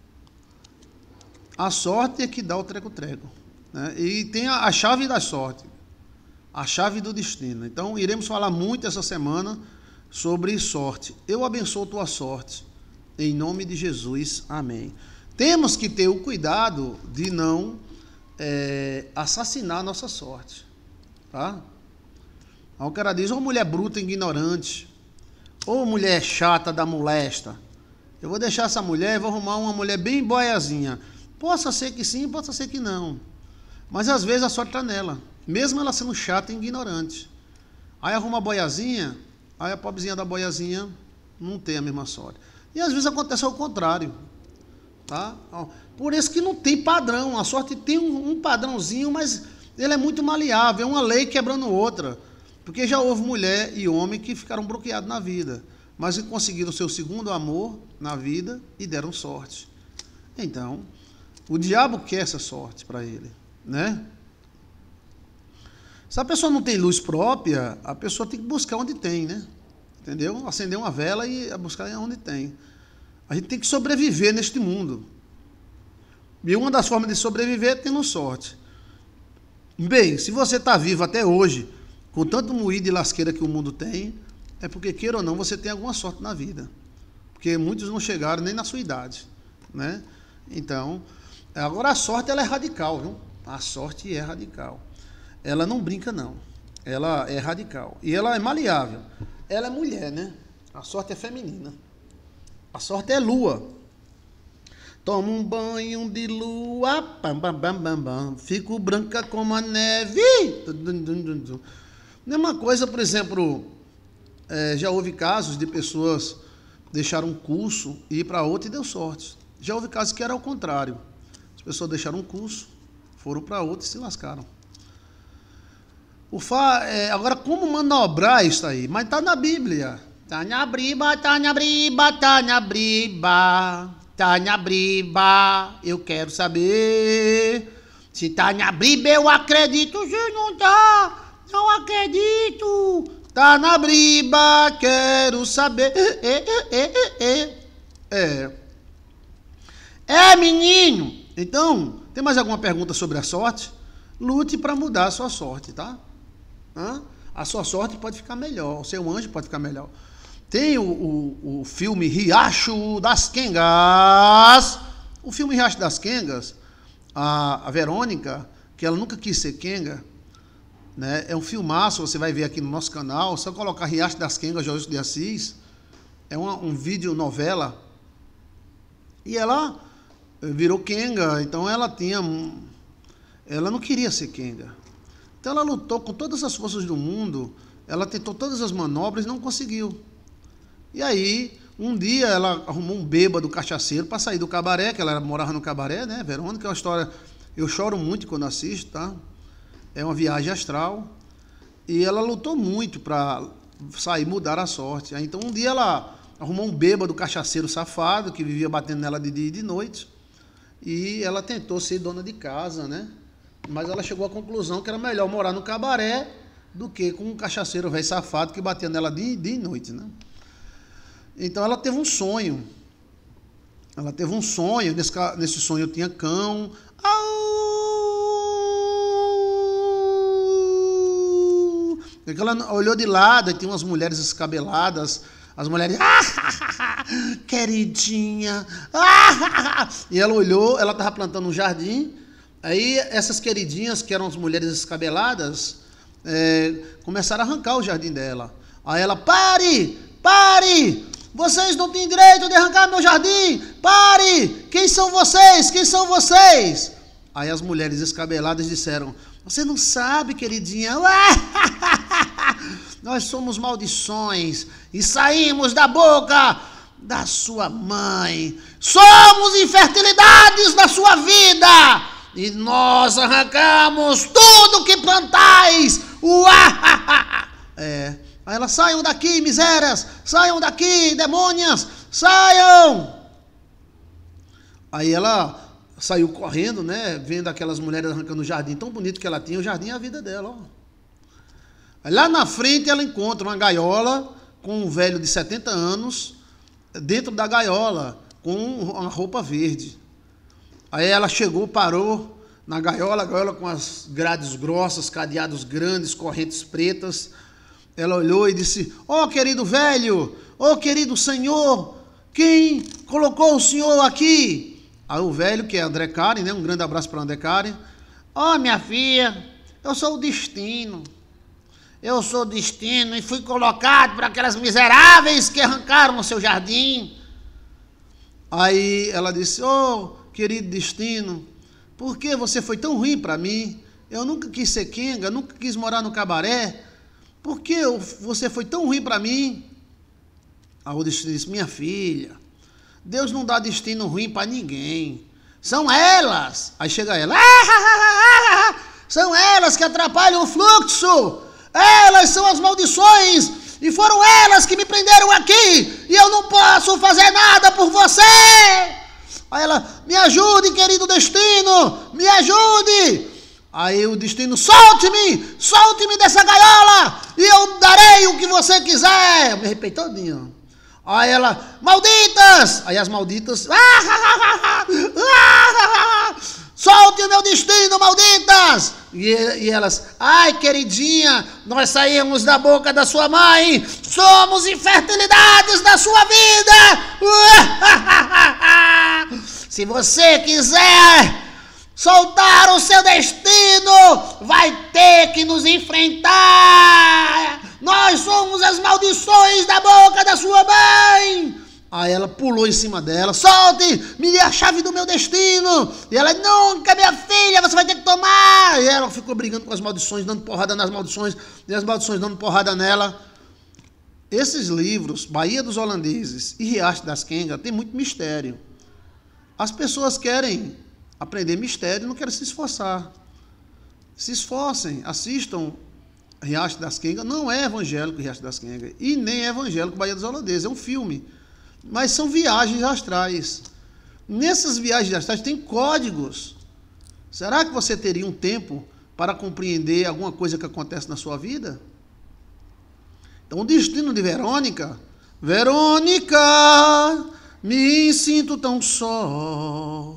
A sorte é que dá o treco-treco. Né? E tem a, a chave da sorte, a chave do destino. Então, iremos falar muito essa semana sobre sorte. Eu abençoo tua sorte, em nome de Jesus. Amém. Temos que ter o cuidado de não é, assassinar a nossa sorte. Tá? Aí o cara diz, ou mulher bruta, ignorante, ou mulher chata da molesta. Eu vou deixar essa mulher e vou arrumar uma mulher bem boiazinha. Possa ser que sim, possa ser que não. Mas às vezes a sorte está nela, mesmo ela sendo chata e ignorante. Aí arruma a boiazinha, aí a pobrezinha da boiazinha não tem a mesma sorte. E às vezes acontece ao contrário. Tá? Por isso que não tem padrão. A sorte tem um, um padrãozinho, mas ele é muito maleável. É uma lei quebrando outra. Porque já houve mulher e homem que ficaram bloqueados na vida, mas que conseguiram o seu segundo amor na vida e deram sorte. Então, o diabo quer essa sorte para ele, né? Se a pessoa não tem luz própria, a pessoa tem que buscar onde tem, né? Entendeu? Acender uma vela e buscar onde tem. A gente tem que sobreviver neste mundo. E uma das formas de sobreviver é tendo sorte. Bem, se você está vivo até hoje, com tanto moído e lasqueira que o mundo tem, é porque, queira ou não, você tem alguma sorte na vida. Porque muitos não chegaram nem na sua idade, né? Então, agora a sorte ela é radical, viu? A sorte é radical. Ela não brinca, não. Ela é radical. E ela é maleável. Ela é mulher, né? A sorte é feminina. A sorte é lua. Tomo um banho de lua, bam, bam, bam, bam, bam, fico branca como a neve. Mesma coisa, por exemplo, é, já houve casos de pessoas deixaram um curso e ir para outro e deu sorte. Já houve casos que era ao contrário. As pessoas deixaram um curso, foram para outro e se lascaram. O fa, é, agora, como manobrar isso aí? Mas está na Bíblia. Tá na briba, tá na briba, tá na briba, tá na briba, eu quero saber. Se tá na briba eu acredito, se não tá, não acredito. Tá na briba, quero saber. É, é, é, é, é. É, menino. Então, tem mais alguma pergunta sobre a sorte? Lute para mudar a sua sorte, tá? Hã? A sua sorte pode ficar melhor, o seu anjo pode ficar melhor. Tem o, o, o filme Riacho das Quengas. O filme Riacho das Quengas, a, a Verônica, que ela nunca quis ser quenga, né? É um filmaço, você vai ver aqui no nosso canal, só colocar Riacho das Quengas, Joilson de Assis, é uma, um vídeo novela, e ela virou quenga, então ela tinha, ela não queria ser quenga, então ela lutou com todas as forças do mundo, ela tentou todas as manobras e não conseguiu. E aí, um dia ela arrumou um bêbado cachaceiro para sair do cabaré, que ela morava no cabaré, né, Verônica? É uma história, eu choro muito quando assisto, tá? É uma viagem astral. E ela lutou muito para sair, mudar a sorte. Aí, então, um dia ela arrumou um bêbado cachaceiro safado, que vivia batendo nela de dia e de noite. E ela tentou ser dona de casa, né? Mas ela chegou à conclusão que era melhor morar no cabaré do que com um cachaceiro velho safado que batia nela de dia e noite, né? Então ela teve um sonho, ela teve um sonho, nesse, nesse sonho tinha cão, ela olhou de lado e tinha umas mulheres escabeladas, as mulheres, ah, queridinha, ah, e ela olhou, ela estava plantando um jardim, aí essas queridinhas, que eram as mulheres escabeladas, é, começaram a arrancar o jardim dela, aí ela, pare, pare, vocês não têm direito de arrancar meu jardim! Pare! Quem são vocês? Quem são vocês? Aí as mulheres escabeladas disseram, você não sabe, queridinha? Nós somos maldições e saímos da boca da sua mãe. Somos infertilidades da sua vida e nós arrancamos tudo que plantais. É... Aí elas, saiam daqui, misérias, saiam daqui, demônias, Saiam! Aí ela saiu correndo, né? Vendo aquelas mulheres arrancando o jardim tão bonito que ela tinha. O jardim é a vida dela, ó. Aí lá na frente ela encontra uma gaiola com um velho de setenta anos dentro da gaiola com uma roupa verde. Aí ela chegou, parou na gaiola, a gaiola com as grades grossas, cadeados grandes, correntes pretas. Ela olhou e disse: ó, querido velho, ó, querido senhor, quem colocou o senhor aqui? Aí o velho, que é André Karen, né? Um grande abraço para André Karen. Ó, minha filha, eu sou o destino. Eu sou o destino e fui colocado por aquelas miseráveis que arrancaram o seu jardim. Aí ela disse: ô, querido destino, por que você foi tão ruim para mim? Eu nunca quis ser quenga, nunca quis morar no cabaré. Por que você foi tão ruim para mim? Aí o destino disse: minha filha, Deus não dá destino ruim para ninguém. São elas. Aí chega ela. Ah, são elas que atrapalham o fluxo. Elas são as maldições. E foram elas que me prenderam aqui. E eu não posso fazer nada por você. Aí ela: me ajude, querido destino. Me ajude. Aí o destino: solte-me. Solte-me dessa gaiola. E eu darei o que você quiser. Eu me arrepei todinho. Aí ela: malditas! Aí as malditas: solte o meu destino, malditas! E, e elas: ai, queridinha, nós saímos da boca da sua mãe, somos infertilidades da sua vida! Se você quiser soltar o seu destino, vai ter que nos enfrentar! Nós somos as maldições da boca da sua mãe! Aí ela pulou em cima dela: solte, me dê a chave do meu destino. E ela: nunca, minha filha, você vai ter que tomar. E ela ficou brigando com as maldições, dando porrada nas maldições, e as maldições dando porrada nela. Esses livros, Bahia dos Holandeses e Riacho das Quengas, tem muito mistério. As pessoas querem aprender mistério e não querem se esforçar. Se esforcem, assistam Riacho das Quengas. Não é evangélico Riacho das Quengas e nem é evangélico Bahia dos Holandeses, é um filme. Mas são viagens astrais. Nessas viagens astrais tem códigos. Será que você teria um tempo para compreender alguma coisa que acontece na sua vida? Então, o destino de Verônica: Verônica, me sinto tão só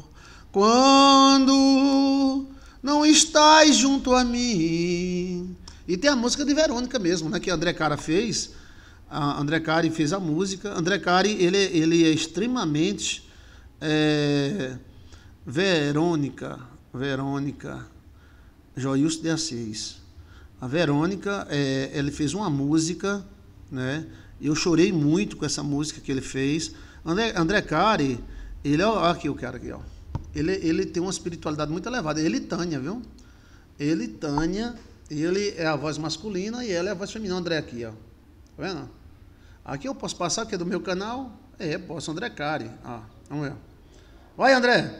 quando não estás junto a mim. E tem a música de Verônica mesmo, né, que André Karen fez. A André Karen fez a música. André Karen, ele, ele é extremamente é, Verônica, Verônica Joilson de Assis. A Verônica, é, ele fez uma música, né? Eu chorei muito com essa música que ele fez. André, André Karen, ele é, ó, aqui o cara aqui, ó. Ele, ele tem uma espiritualidade muito elevada. Ele e Tânia, viu? Ele e Tânia, ele é a voz masculina e ela é a voz feminina. André aqui, ó. Tá vendo? Aqui eu posso passar, que é do meu canal. É, posso, André Karen. Ah, vamos ver. Vai, André.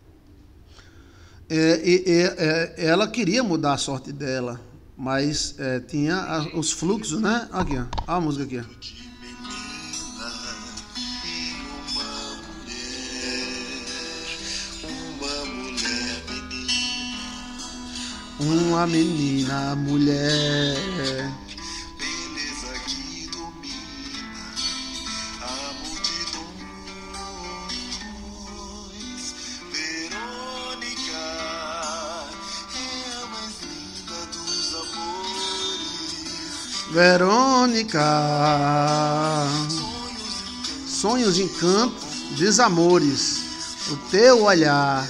É, é, é, ela queria mudar a sorte dela, mas é, tinha a, os fluxos, né? Aqui, ó. Olha a música aqui, ó. Uma menina, mulher. Verônica, sonhos, encantos, desamores, o teu olhar,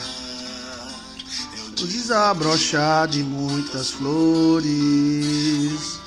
o desabrochar de muitas flores.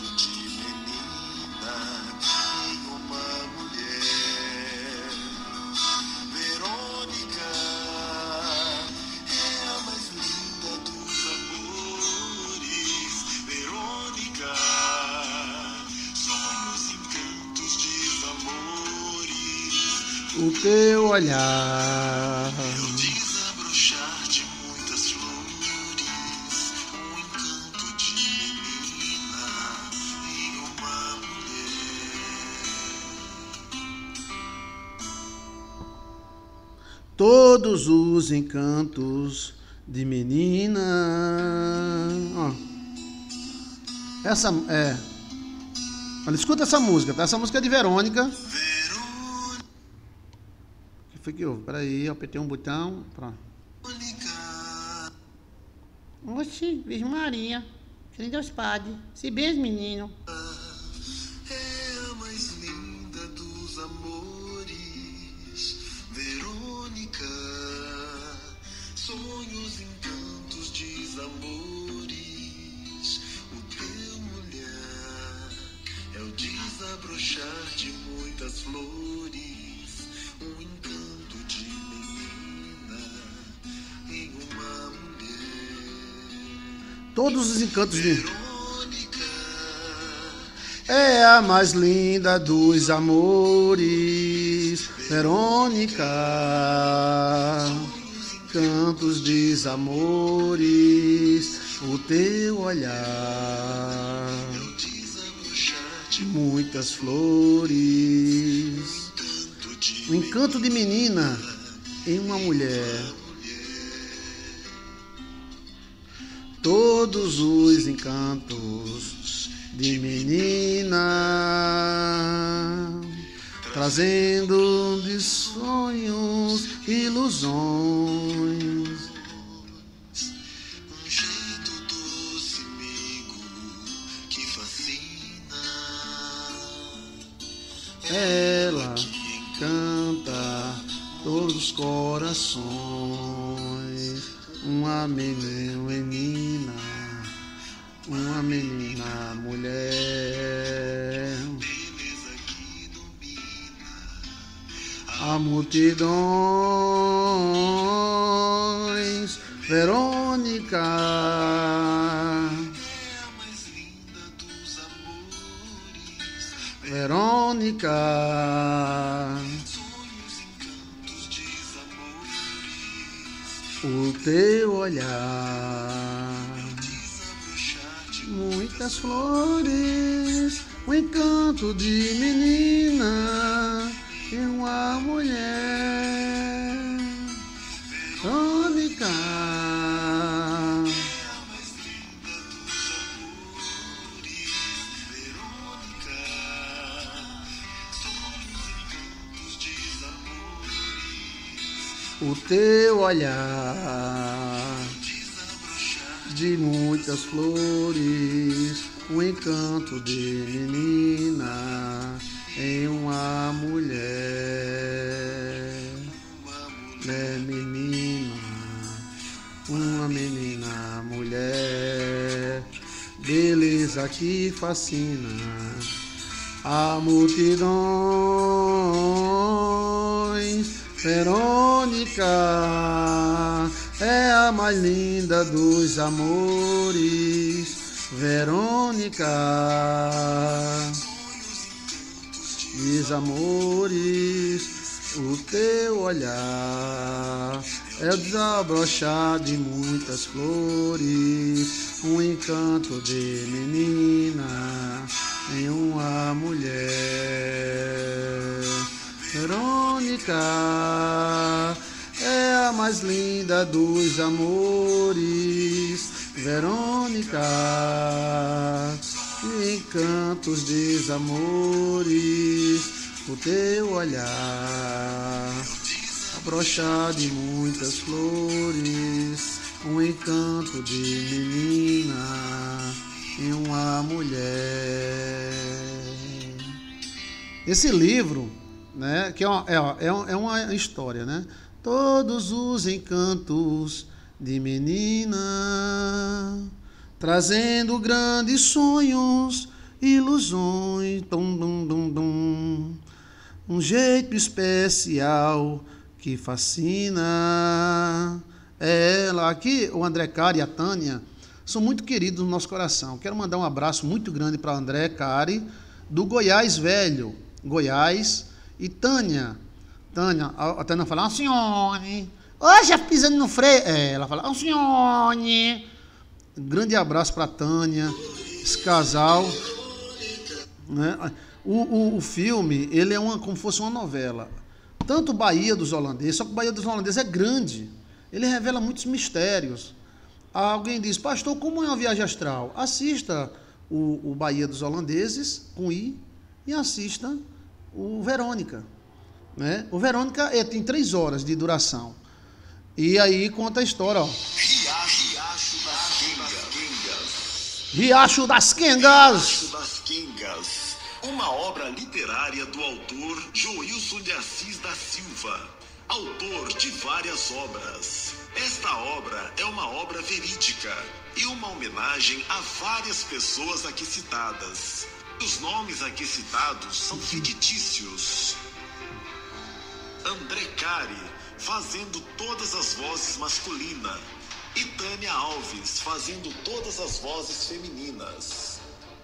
O teu olhar, o desabrochar de muitas flores, um encanto de menina em uma mulher. todos os encantos de menina. Ó. Essa é. Olha, escuta essa música, tá? Essa música é de Verônica. O que foi que houve? Peraí, eu apertei um botão. Pronto. Oxi, Virgem Maria. Que Deus Padre. Se bem, menino. É a mais linda dos amores, Verônica. Sonhos, encantos, desamores. O teu olhar é o desabrochar de muitas flores. Um encanto de menina em uma mulher. Todos os encantos de. Verônica. É a mais linda dos amores, Verônica. Cantos desamores, o teu olhar, muitas flores, o encanto de menina em uma mulher. Todos os encantos de menina, trazendo de sonhos ilusões. Um jeito doce, amigo, que fascina. Ela encanta todos os corações. Uma menina, uma menina mulher. Beleza que domina Há multidões, Verônica. é a mais linda dos amores. Verônica, Sonhos, encantos, desamores. o teu olhar, Desabrochar de muitas flores, o encanto de menina e uma mulher. Verônica, Verônica. Sonhos, encantos, desamores. o teu olhar, Desabrochar de muitas flores, o encanto de menina em uma mulher. É menina, uma menina mulher, beleza que fascina. Há multidões, Verônica é a mais linda dos amores, Verônica. Desamores, o teu olhar é o desabrochar de muitas flores, um encanto de menina em uma mulher. Verônica é a mais linda dos amores, Verônica. Encantos, desamores, o teu olhar, abrochar de muitas flores, um encanto de menina em uma mulher. Esse livro, né, que é uma, é, é uma história, né? Todos os encantos de menina, trazendo grandes sonhos, ilusões, dum, dum, dum, dum. Um jeito especial que fascina. Ela aqui, o André Cari e a Tânia, são muito queridos no nosso coração. Quero mandar um abraço muito grande para o André Cari, do Goiás Velho, Goiás, e Tânia. Tânia, a Tânia fala, Alcione, hoje pisando no freio. É, ela fala, Alcione. Um grande abraço para a Tânia, esse casal. Né? O, o, o filme, ele é uma, como se fosse uma novela. tanto Bahia dos Holandeses, só que o Bahia dos Holandeses é grande. Ele revela muitos mistérios. Alguém diz, pastor, como é uma viagem astral? Assista o, o Bahia dos Holandeses, com I, e assista o Verônica. Né? O Verônica é, tem três horas de duração. E aí conta a história, ó. Riacho das Quengas. Riacho das Quengas. Riacho das Quengas. Uma obra literária do autor Joilson de Assis da Silva, autor de várias obras. Esta obra é uma obra verídica e uma homenagem a várias pessoas aqui citadas. Os nomes aqui citados são fictícios. André Cari, fazendo todas as vozes masculinas, e Tânia Alves, fazendo todas as vozes femininas.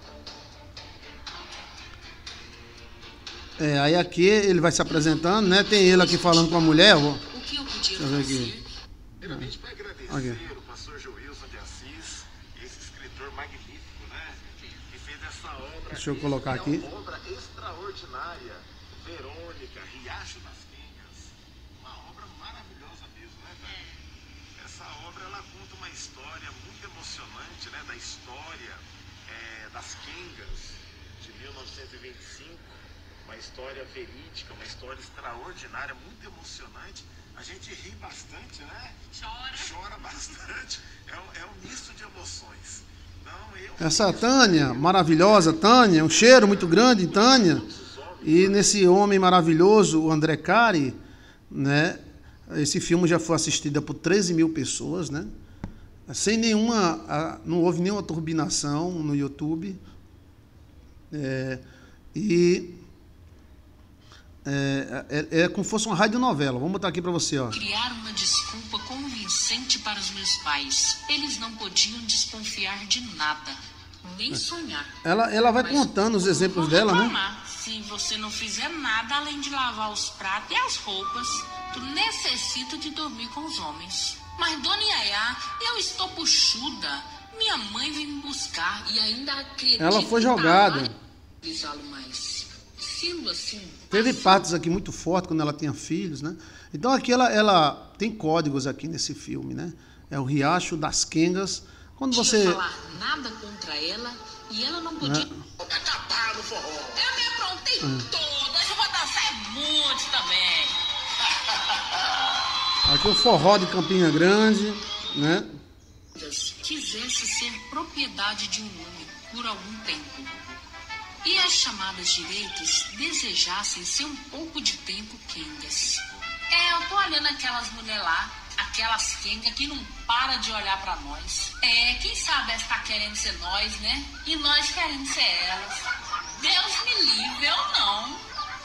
É, aí aqui ele vai se apresentando, né? Tem ele aqui falando com a mulher. Ó. O que eu podia Deixa eu ver fazer? aqui. Primeiramente, para agradecer Ok. o pastor Joilson de Assis, esse escritor magnífico, né? Que fez essa obra. Deixa eu colocar é aqui. Uma obra extraordinária. Verônica, Riacho das Quengas. Uma obra maravilhosa mesmo, né, velho? Essa obra, ela conta uma história muito emocionante, né? Da história é, das Quengas de mil novecentos e vinte e cinco. Uma história verídica, uma história extraordinária, muito emocionante. A gente ri bastante, né? Chora. Chora bastante. É um, é um misto de emoções. Então, eu Essa Tânia, maravilhosa Tânia, um cheiro muito grande em Tânia. E nesse homem maravilhoso, o André Cari, né? Esse filme já foi assistido por treze mil pessoas, né? Sem nenhuma, não houve nenhuma turbinação no YouTube. É, e é, é, é como se fosse uma radionovela. Vamos botar aqui para você, ó. Criar uma desculpa convincente para os meus pais. Eles não podiam desconfiar de nada, nem sonhar. Ela, ela vai Mas contando os eu exemplos vou dela, né? reclamar. Se você não fizer nada além de lavar os pratos e as roupas, tu necessita de dormir com os homens. Mas, dona Yaya, eu estou puxuda. Minha mãe vem me buscar e ainda acredita. Ela foi que tá jogada. lá e avisá-lo mais. Sendo assim, Teve assim, partes aqui muito fortes quando ela tinha filhos, né? Então aqui ela, ela tem códigos aqui nesse filme, né? É o Riacho das Quengas. Quando não você... podia falar nada contra ela e ela não podia. Né? acabar no forró. Eu me aprontei toda, eu vou dançar muito também. Aqui o forró de Campina Grande, né? Quisesse ser propriedade de um homem por algum tempo. E as chamadas direitos desejassem ser um pouco de tempo quengas. É, eu tô olhando aquelas mulheres lá, aquelas quengas que não para de olhar pra nós. É, quem sabe essa tá querendo ser nós, né? E nós queremos ser elas. Deus me livre, eu não.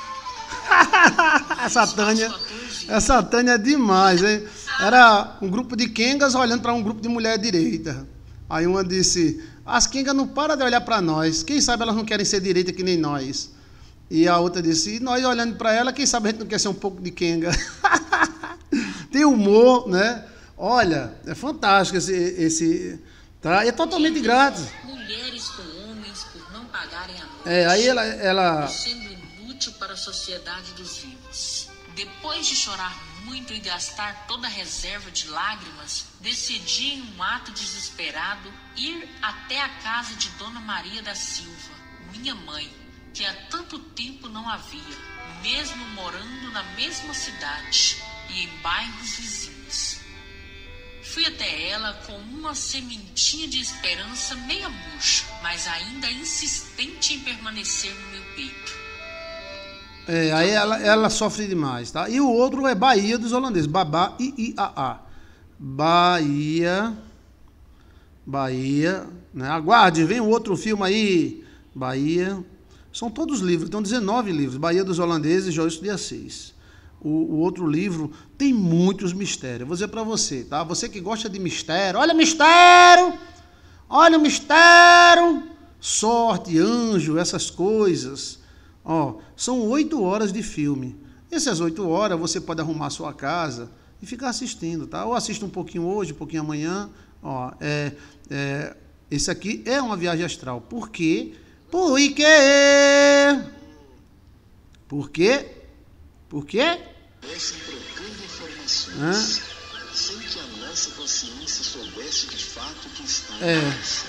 Essa Tânia, essa Tânia é demais, hein? Era um grupo de quengas olhando para um grupo de mulher direita. Aí uma disse, as quengas não param de olhar para nós, quem sabe elas não querem ser direita que nem nós. E a outra disse, e nós olhando para ela, quem sabe a gente não quer ser um pouco de quenga. Tem humor, né? Olha, é fantástico esse... esse tá? E é totalmente grátis. Mulheres com homens por não pagarem a noite. É, aí ela... ela... sendo inútil para a sociedade dos vivos. Depois de chorar muito e gastar toda a reserva de lágrimas, decidi, em um ato desesperado, ir até a casa de Dona Maria da Silva, minha mãe, que há tanto tempo não a via, mesmo morando na mesma cidade e em bairros vizinhos. Fui até ela com uma sementinha de esperança meia murcha, mas ainda insistente em permanecer no meu peito. É, aí ela, ela sofre demais, tá? E o outro é Bahia dos Holandeses, Babá I I A A. Bahia, Bahia, né? Aguarde, vem um outro filme aí, Bahia. São todos livros, estão dezenove livros, Bahia dos Holandeses, Joilson de Assis. O, o outro livro tem muitos mistérios. Vou dizer para você, tá? Você que gosta de mistério, olha mistério, olha o mistério, sorte, anjo, essas coisas. Ó, são oito horas de filme. Essas oito horas você pode arrumar a sua casa e ficar assistindo, tá? Ou assiste um pouquinho hoje, um pouquinho amanhã. Ó, é, é, esse aqui é uma viagem astral. Por quê? Por quê? Por quê? Por quê? Trocando informações, Hã? sem que a nossa consciência soubesse de fato que está É. em nós.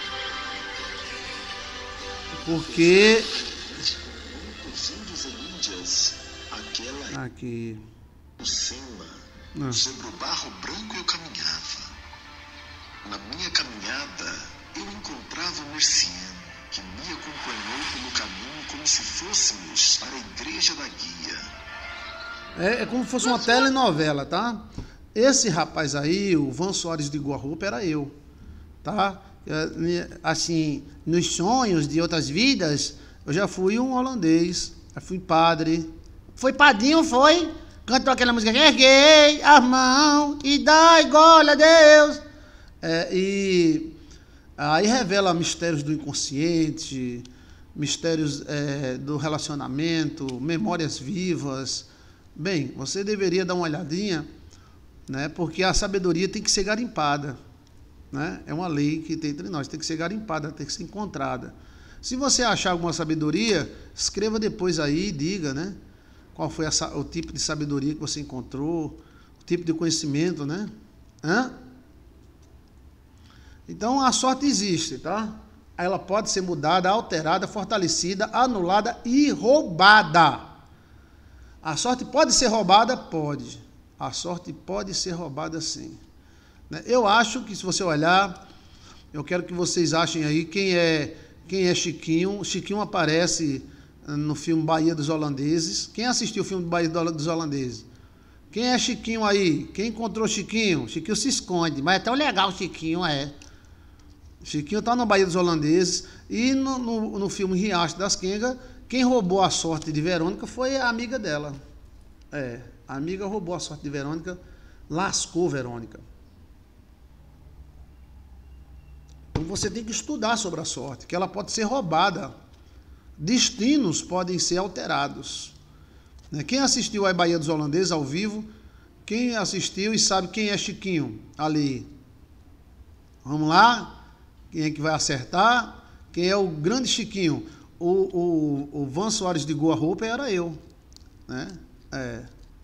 Porque... Muitos índios e índias, aquela Aqui... cima, Não. sobre o barro branco eu caminhava. Na minha caminhada, eu encontrava o Merciano, que me acompanhou pelo caminho como se fôssemos para a igreja da guia. É, é como se fosse uma telenovela, tá? Esse rapaz aí, o Van Soares de Guarrupa, era eu, tá? É, assim, nos sonhos de outras vidas, eu já fui um holandês, já fui padre. Foi padrinho, foi? Cantou aquela música, erguei a mão e dai glória a Deus. É, e aí revela mistérios do inconsciente, mistérios é, do relacionamento, memórias vivas. Bem, você deveria dar uma olhadinha, né? Porque a sabedoria tem que ser garimpada, né? É uma lei que tem entre nós, tem que ser garimpada, tem que ser encontrada. Se você achar alguma sabedoria, escreva depois aí e diga, né? Qual foi a, o tipo de sabedoria que você encontrou, o tipo de conhecimento, né? Hã? Então a sorte existe, tá? Ela pode ser mudada, alterada, fortalecida, anulada e roubada. A sorte pode ser roubada? Pode. A sorte pode ser roubada, sim. Eu acho que, se você olhar, eu quero que vocês achem aí quem é, quem é Chiquinho. Chiquinho aparece no filme Bahia dos Holandeses. Quem assistiu o filme Bahia dos Holandeses? Quem é Chiquinho aí? Quem encontrou Chiquinho? Chiquinho se esconde, mas é tão legal o Chiquinho, é. Chiquinho está no Bahia dos Holandeses. E no, no, no filme Riacho das Quengas, quem roubou a sorte de Verônica foi a amiga dela. É, a amiga roubou a sorte de Verônica, lascou Verônica. Então você tem que estudar sobre a sorte, que ela pode ser roubada. Destinos podem ser alterados. Quem assistiu a Bahia dos Holandeses ao vivo, quem assistiu e sabe quem é Chiquinho ali? Vamos lá? Quem é que vai acertar? Quem é o grande Chiquinho? O, o, o Van Soares de Guarrupa era eu, né? É.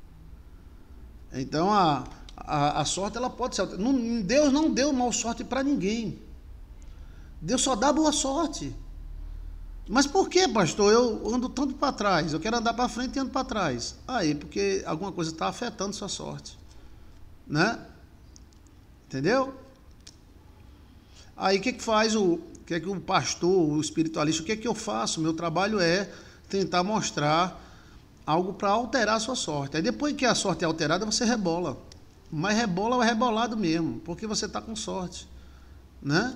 Então a, a, a sorte ela pode ser. Não, Deus não deu mal sorte para ninguém. Deus só dá boa sorte. Mas por que, pastor? Eu ando tanto para trás. Eu quero andar para frente e ando para trás. Aí, porque alguma coisa está afetando sua sorte, né? Entendeu? Aí o que que faz o O que é que o pastor, o espiritualista, o que é que eu faço? Meu trabalho é tentar mostrar algo para alterar a sua sorte. Aí depois que a sorte é alterada, você rebola. Mas rebola é rebolado mesmo, porque você está com sorte, né?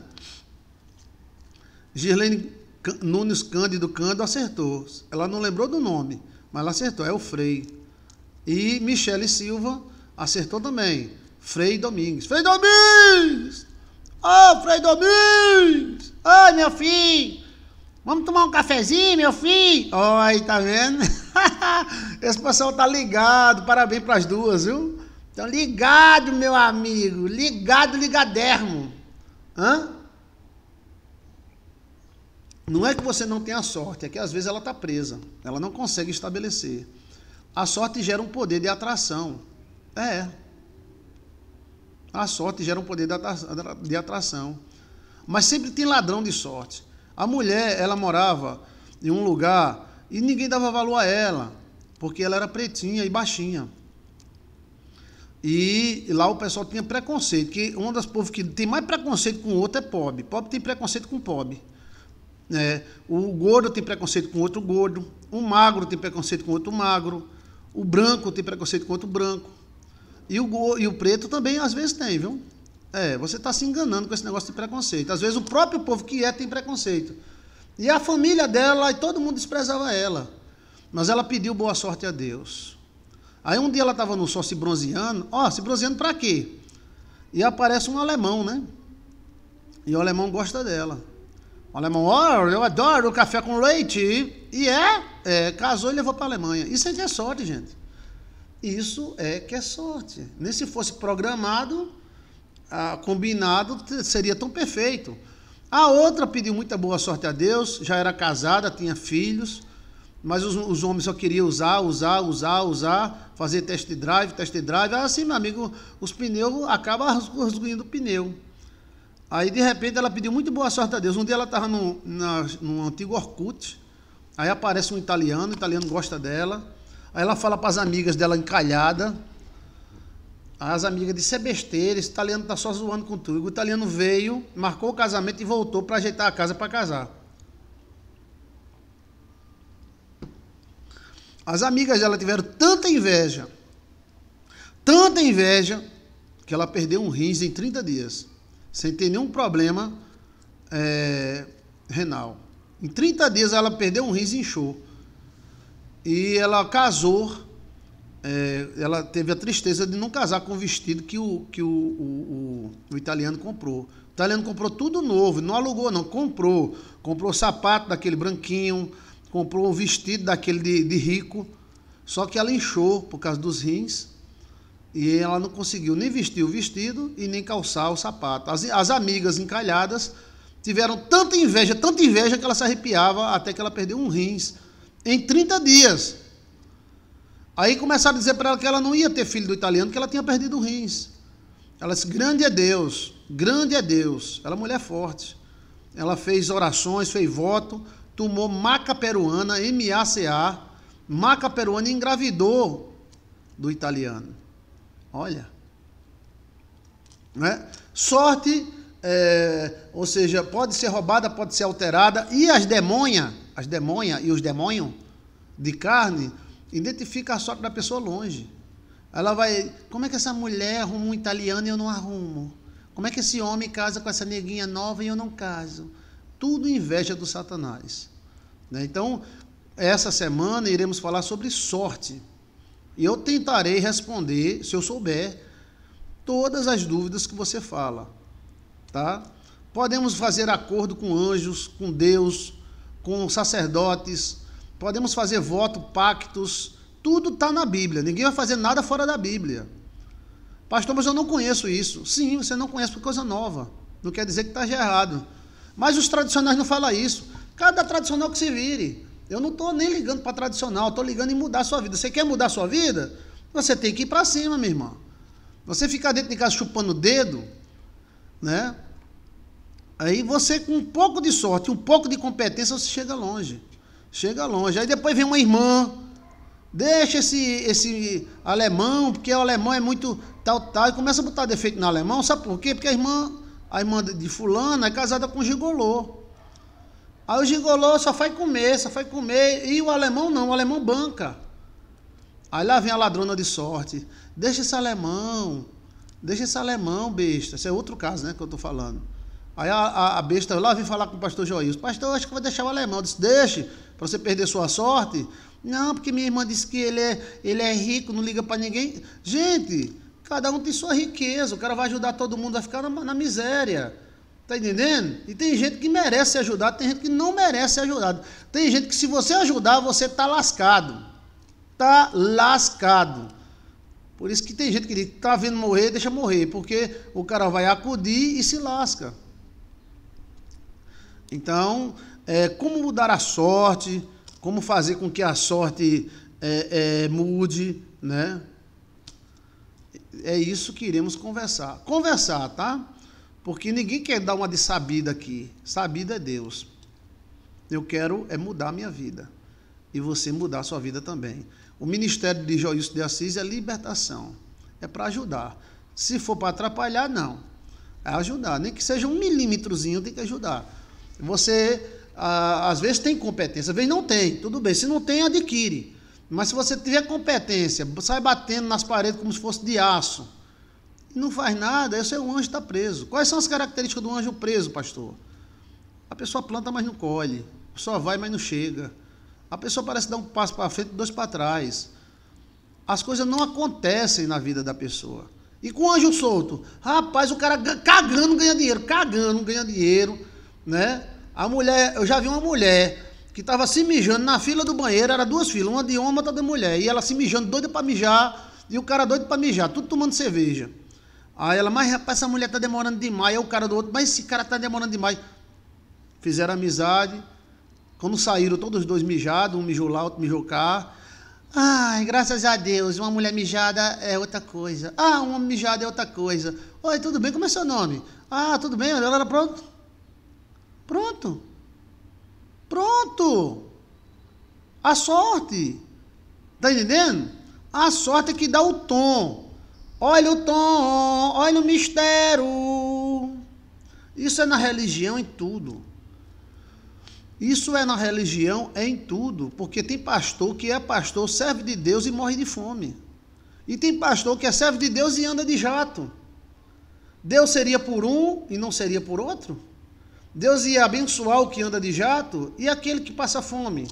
Girlene Nunes Cândido Cândido acertou. Ela não lembrou do nome, mas ela acertou, é o Frei. E Michele Silva acertou também, Frei Domingues. Frei Domingues! Ô, oh, Frei Domingues! Ô, oh, meu filho! Vamos tomar um cafezinho, meu filho? Oi, tá vendo? Esse pessoal tá ligado. Parabéns para as duas, viu? Estão ligado, meu amigo. Ligado, ligadermo. Hã? Não é que você não tenha sorte, é que às vezes ela está presa. Ela não consegue estabelecer. A sorte gera um poder de atração. É. A sorte gera um poder de atração. Mas sempre tem ladrão de sorte. A mulher, ela morava em um lugar e ninguém dava valor a ela, porque ela era pretinha e baixinha. E lá o pessoal tinha preconceito, que um dos povos que tem mais preconceito com o outro é pobre. Pobre tem preconceito com pobre. É, o gordo tem preconceito com outro gordo, o magro tem preconceito com outro magro, o branco tem preconceito com outro branco. E o, e o preto também, às vezes, tem, viu? É, você está se enganando com esse negócio de preconceito. Às vezes, o próprio povo que é tem preconceito. E a família dela, e todo mundo desprezava ela. Mas ela pediu boa sorte a Deus. Aí, um dia, ela estava no sol se bronzeando. Ó, se bronzeando para quê? E aparece um alemão, né? E o alemão gosta dela. O alemão, ó, oh, eu adoro café com leite. E é, é casou e levou para a Alemanha. Isso é que é sorte, gente. Isso é que é sorte. Nem se fosse programado, ah, combinado, seria tão perfeito. A outra pediu muita boa sorte a Deus, já era casada, tinha filhos, mas os, os homens só queriam usar, usar, usar, usar, fazer test drive, test drive. Assim, meu amigo, os pneus acabam rasgando o pneu. Aí, de repente, ela pediu muito boa sorte a Deus. Um dia ela estava no, no antigo Orkut, aí aparece um italiano, o italiano gosta dela, aí ela fala para as amigas dela encalhada, as amigas disseram, é besteira, esse italiano está só zoando com tudo. O italiano veio, marcou o casamento e voltou para ajeitar a casa para casar. As amigas dela tiveram tanta inveja, tanta inveja, que ela perdeu um rins em trinta dias, sem ter nenhum problema é, renal. Em trinta dias ela perdeu um rins e inchou. E ela casou, é, ela teve a tristeza de não casar com o vestido que o, que o, o, o, o italiano comprou. O italiano comprou tudo novo, não alugou não, comprou. Comprou sapato daquele branquinho, comprou um vestido daquele de, de rico, só que ela inchou por causa dos rins, e ela não conseguiu nem vestir o vestido e nem calçar o sapato. As, as amigas encalhadas tiveram tanta inveja, tanta inveja que ela se arrepiava até que ela perdeu um rins em trinta dias. Aí começaram a dizer para ela que ela não ia ter filho do italiano, que ela tinha perdido o rins. Ela disse, grande é Deus, grande é Deus. Ela é mulher forte. Ela fez orações, fez voto, tomou maca peruana, M A C A, maca peruana, e engravidou do italiano. Olha. Né? Sorte, é, ou seja, pode ser roubada, pode ser alterada, e as demônias, as demônias e os demônios de carne, identifica a sorte da pessoa longe. Ela vai, como é que essa mulher arruma um italiano e eu não arrumo? Como é que esse homem casa com essa neguinha nova e eu não caso? Tudo inveja do Satanás. Né? Então, essa semana iremos falar sobre sorte. E eu tentarei responder, se eu souber, todas as dúvidas que você fala. Tá? Podemos fazer acordo com anjos, com Deus, com sacerdotes, podemos fazer voto, pactos, tudo está na Bíblia, ninguém vai fazer nada fora da Bíblia. Pastor, mas eu não conheço isso. Sim, você não conhece por coisa nova, não quer dizer que está errado. Mas os tradicionais não falam isso. Cada tradicional que se vire. Eu não estou nem ligando para tradicional, estou ligando em mudar a sua vida. Você quer mudar a sua vida? Você tem que ir para cima, meu irmão. Você ficar dentro de casa chupando o dedo, né? Aí você, com um pouco de sorte, um pouco de competência, você chega longe. Chega longe. Aí depois vem uma irmã, deixa esse, esse alemão, porque o alemão é muito tal, tal, e começa a botar defeito no alemão. Sabe por quê? Porque a irmã, a irmã de fulano é casada com um gigolô. Aí o gigolô só faz comer, só faz comer, e o alemão não, o alemão banca. Aí lá vem a ladrona de sorte. Deixa esse alemão, deixa esse alemão, besta. Esse é outro caso, né, que eu estou falando. Aí a, a, a besta lá vem falar com o pastor Joilson. Pastor, acho que vou deixar o alemão. Eu disse, deixe, para você perder sua sorte. Não, porque minha irmã disse que ele é, ele é rico, não liga para ninguém. Gente, cada um tem sua riqueza. O cara vai ajudar todo mundo, vai ficar na, na miséria. Tá entendendo? E tem gente que merece ser ajudado, tem gente que não merece ser ajudado. Tem gente que se você ajudar, você tá lascado. Tá lascado. Por isso que tem gente que diz, tá vendo morrer, deixa morrer. Porque o cara vai acudir e se lasca. Então, é, como mudar a sorte, como fazer com que a sorte é, é, mude, né? É isso que iremos conversar. Conversar, tá? Porque ninguém quer dar uma de sabida aqui. Sabida é Deus. Eu quero é mudar a minha vida. E você mudar a sua vida também. O ministério de Joilson de Assis é libertação. É para ajudar. Se for para atrapalhar, não. É ajudar. Nem que seja um milímetrozinho, tem que ajudar. Você, ah, às vezes, tem competência. Às vezes não tem. Tudo bem. Se não tem, adquire. Mas se você tiver competência, sai batendo nas paredes como se fosse de aço. Não faz nada, esse é o anjo está preso. Quais são as características do anjo preso, pastor? A pessoa planta, mas não colhe. A pessoa vai, mas não chega. A pessoa parece dar um passo para frente e dois para trás. As coisas não acontecem na vida da pessoa. E com o anjo solto, rapaz, o cara cagando ganha dinheiro, cagando ganha dinheiro, né? A mulher, eu já vi uma mulher que estava se mijando na fila do banheiro, era duas filas, uma de homem, outra de mulher, e ela se mijando, doida para mijar, e o cara doido para mijar, tudo tomando cerveja. Aí ela, mas rapaz, essa mulher tá demorando demais. Aí o cara do outro, mas esse cara tá demorando demais. Fizeram amizade, Quando saíram todos os dois mijados, um mijou lá, outro mijou cá. Ai, graças a Deus, uma mulher mijada é outra coisa. Ah, um homem mijado é outra coisa. Oi, tudo bem? Como é seu nome? Ah, tudo bem? Ela era pronto? Pronto. Pronto. A sorte. Tá entendendo? A sorte é que dá o tom. Olha o tom, olha o mistério. Isso é na religião em tudo. Isso é na religião em tudo. Porque tem pastor que é pastor, serve de Deus e morre de fome. E tem pastor que é servo de Deus e anda de jato. Deus seria por um e não seria por outro? Deus ia abençoar o que anda de jato e aquele que passa fome.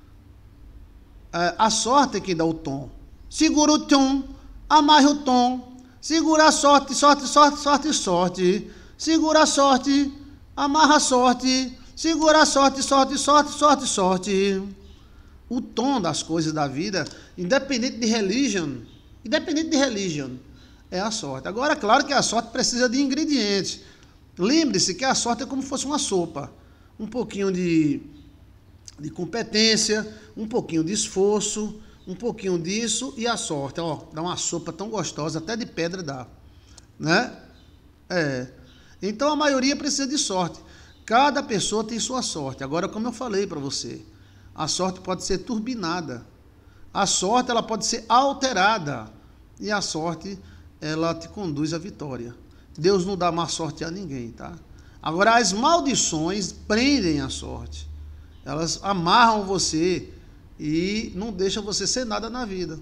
A sorte é que dá o tom. Segura o tom, amarre o tom. Segura a sorte, sorte, sorte, sorte, sorte. Segura a sorte, amarra a sorte. Segura a sorte, sorte, sorte, sorte, sorte. O tom das coisas da vida, independente de religion, independente de religion, é a sorte. Agora, claro que a sorte precisa de ingredientes. Lembre-se que a sorte é como se fosse uma sopa. Um pouquinho de, de competência, um pouquinho de esforço, um pouquinho disso e a sorte. Ó, dá uma sopa tão gostosa, até de pedra dá. Né? É. Então a maioria precisa de sorte. Cada pessoa tem sua sorte. Agora, como eu falei para você, a sorte pode ser turbinada. A sorte ela pode ser alterada. E a sorte, ela te conduz à vitória. Deus não dá má sorte a ninguém, tá? Agora, as maldições prendem a sorte. Elas amarram você e não deixam você ser nada na vida.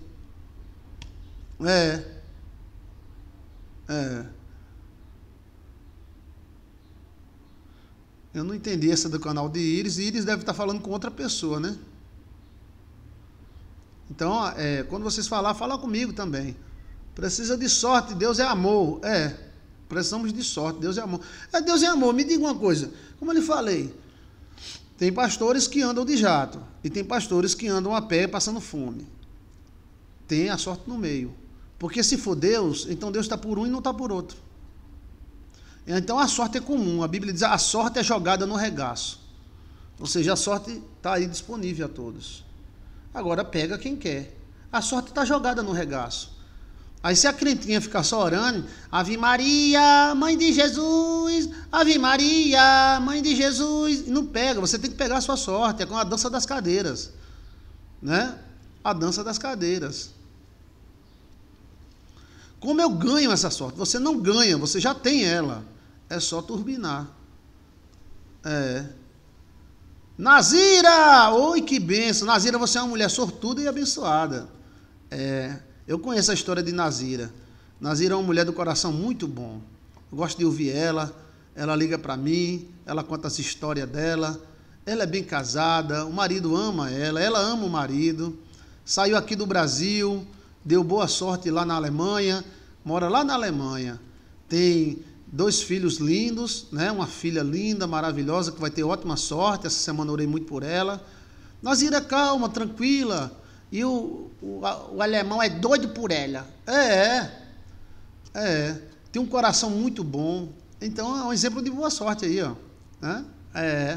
É. É. Eu não entendi essa do canal de Iris. Iris deve estar falando com outra pessoa, né? Então, é, quando vocês falar, fala comigo também. Precisa de sorte, Deus é amor. É, precisamos de sorte, Deus é amor. É, Deus é amor. Me diga uma coisa, como eu lhe falei, tem pastores que andam de jato e tem pastores que andam a pé passando fome. Tem a sorte no meio. Porque se for Deus, então Deus está por um e não está por outro. Então a sorte é comum. A Bíblia diz que a sorte é jogada no regaço. Ou seja, a sorte está aí disponível a todos. Agora pega quem quer. A sorte está jogada no regaço. Aí se a crentinha ficar só orando, Ave Maria, Mãe de Jesus, Ave Maria, Mãe de Jesus, não pega, você tem que pegar a sua sorte, é com a dança das cadeiras, né? A dança das cadeiras. Como eu ganho essa sorte? Você não ganha, você já tem ela, é só turbinar. É. Nazira, oi que benção, Nazira, você é uma mulher sortuda e abençoada. É... Eu conheço a história de Nazira. Nazira é uma mulher do coração muito bom. Eu gosto de ouvir ela. Ela liga para mim, ela conta essa história dela. Ela é bem casada, o marido ama ela, ela ama o marido. Saiu aqui do Brasil, deu boa sorte lá na Alemanha, mora lá na Alemanha. Tem dois filhos lindos, né? Uma filha linda, maravilhosa, que vai ter ótima sorte. Essa semana eu orei muito por ela. Nazira é calma, tranquila. E o, o, o alemão é doido por ela. É, é. Tem um coração muito bom. Então é um exemplo de boa sorte aí, ó. Né? É.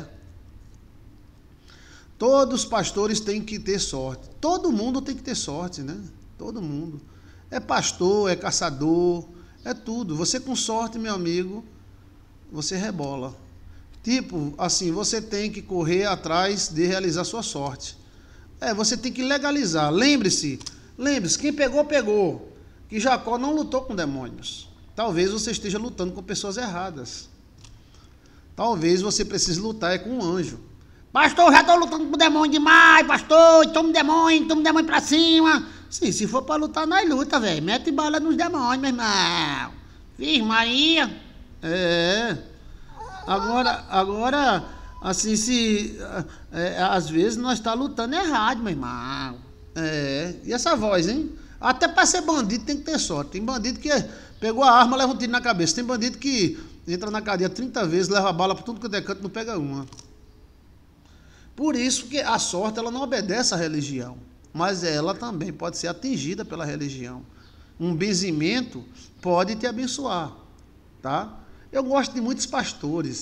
Todos os pastores têm que ter sorte. Todo mundo tem que ter sorte, né? Todo mundo. É pastor, é caçador, é tudo. Você com sorte, meu amigo, você rebola. Tipo, assim, você tem que correr atrás de realizar sua sorte. É, você tem que legalizar. Lembre-se, lembre-se, quem pegou, pegou. Que Jacó não lutou com demônios. Talvez você esteja lutando com pessoas erradas. Talvez você precise lutar é com um anjo. Pastor, já estou lutando com demônio demais, pastor. Toma demônio, toma demônio pra cima. Sim, se for para lutar, nós luta, velho. Mete bala nos demônios, meu irmão. Vixe, Maria. É. Agora, agora... Assim, se é, às vezes nós está lutando errado, meu irmão. É, e essa voz, hein? Até para ser bandido tem que ter sorte. Tem bandido que pegou a arma, leva um tiro na cabeça. Tem bandido que entra na cadeia trinta vezes, leva a bala para tudo que é canto, não pega uma. Por isso que a sorte ela não obedece à religião, mas ela também pode ser atingida pela religião. Um benzimento pode te abençoar, tá? Eu gosto de muitos pastores.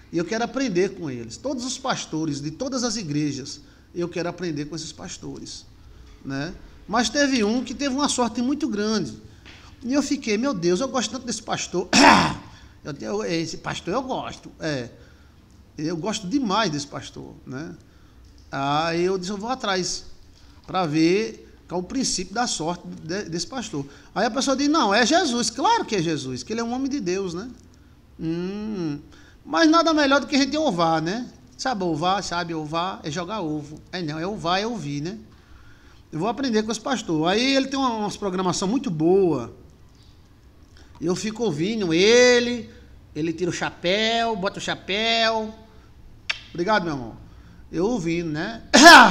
E eu quero aprender com eles. Todos os pastores de todas as igrejas, eu quero aprender com esses pastores, né? Mas teve um que teve uma sorte muito grande. E eu fiquei, meu Deus, eu gosto tanto desse pastor. Eu, eu, esse pastor eu gosto. É, eu gosto demais desse pastor, né? Aí eu disse, eu vou atrás para ver qual é o princípio da sorte de, desse pastor. Aí a pessoa diz, não, é Jesus. Claro que é Jesus, que ele é um homem de Deus, né? Hum, mas nada melhor do que a gente ovar, né? Sabe ovar, sabe ovar, é jogar ovo. É não, é ovar, é ouvir, né? Eu vou aprender com esse pastor. Aí ele tem uma, uma programação muito boa. Eu fico ouvindo ele, ele tira o chapéu, bota o chapéu. Obrigado, meu irmão. Eu ouvindo, né?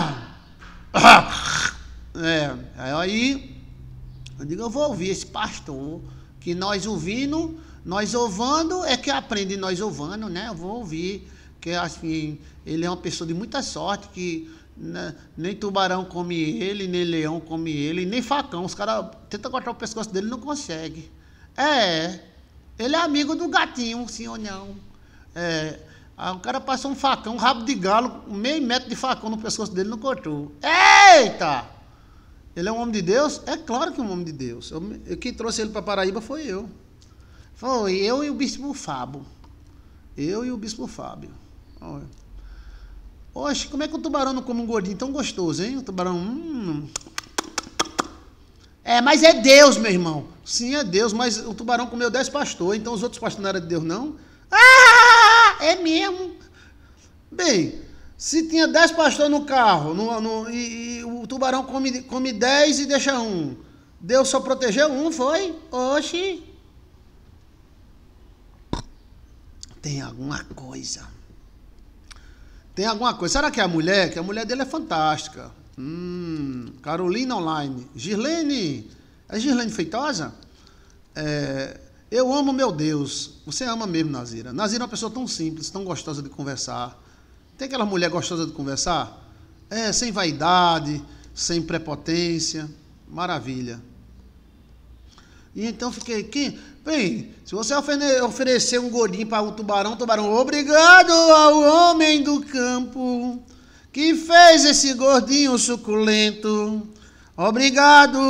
É, aí eu digo, eu vou ouvir esse pastor, que nós ouvindo, nós ouvando, é que aprende nós ouvando, né? Eu vou ouvir, que assim, ele é uma pessoa de muita sorte, que né, nem tubarão come ele, nem leão come ele, nem facão. Os caras tentam cortar o pescoço dele e não conseguem. É, ele é amigo do gatinho, sim ou não. É, aí o cara passou um facão, um rabo de galo, meio metro de facão no pescoço dele, não cortou. Eita! Ele é um homem de Deus? É claro que é um homem de Deus. Eu, eu, quem trouxe ele para Paraíba foi eu. Foi eu e o bispo Fábio. Eu e o bispo Fábio. Olha. Oxe, como é que o tubarão não come um gordinho tão gostoso, hein? O tubarão... Hum. É, mas é Deus, meu irmão. Sim, é Deus, mas o tubarão comeu dez pastores, então os outros pastores não eram de Deus, não? Ah, é mesmo. Bem, se tinha dez pastores no carro, no, no, e, e o tubarão come, come dez e deixa um, Deus só protegeu um, foi? Oxi. Tem alguma coisa. Tem alguma coisa. Será que é a mulher? Que a mulher dele é fantástica. Hum, Carolina Online. Girlene. É Girlene Feitosa? É, eu amo meu Deus. Você ama mesmo, Nazira. Nazira é uma pessoa tão simples, tão gostosa de conversar. Tem aquela mulher gostosa de conversar? É, sem vaidade, sem prepotência. Maravilha. E então fiquei... Quem, bem, se você oferecer um gordinho para o tubarão, tubarão, obrigado ao homem do campo que fez esse gordinho suculento. Obrigado.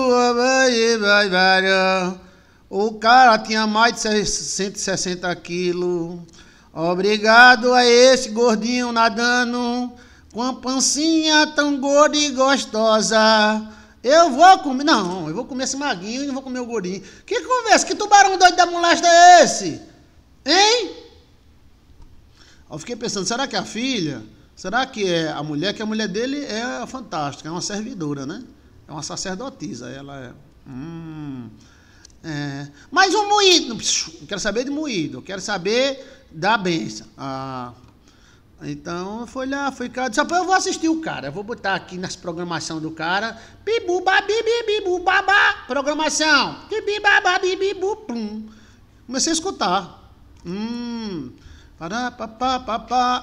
O cara tinha mais de cento e sessenta quilos. Obrigado a esse gordinho nadando com a pancinha tão gorda e gostosa. Eu vou comer... Não, eu vou comer esse maguinho e não vou comer o gordinho. Que conversa? Que tubarão doido da molesta é esse? Hein? Eu fiquei pensando, será que é a filha... Será que é a mulher? Que a mulher dele é fantástica, é uma servidora, né? É uma sacerdotisa, ela é... Hum, é mas o moído, não quero saber de moído, eu quero saber da benção. Ah, então, foi lá, fui cá, disse, eu vou assistir o cara, eu vou botar aqui nas programação do cara, bibu, babi, bibu, babá, programação, bibi, babá, bibu, pum. Comecei a escutar. Hum... Pará, papá, papá.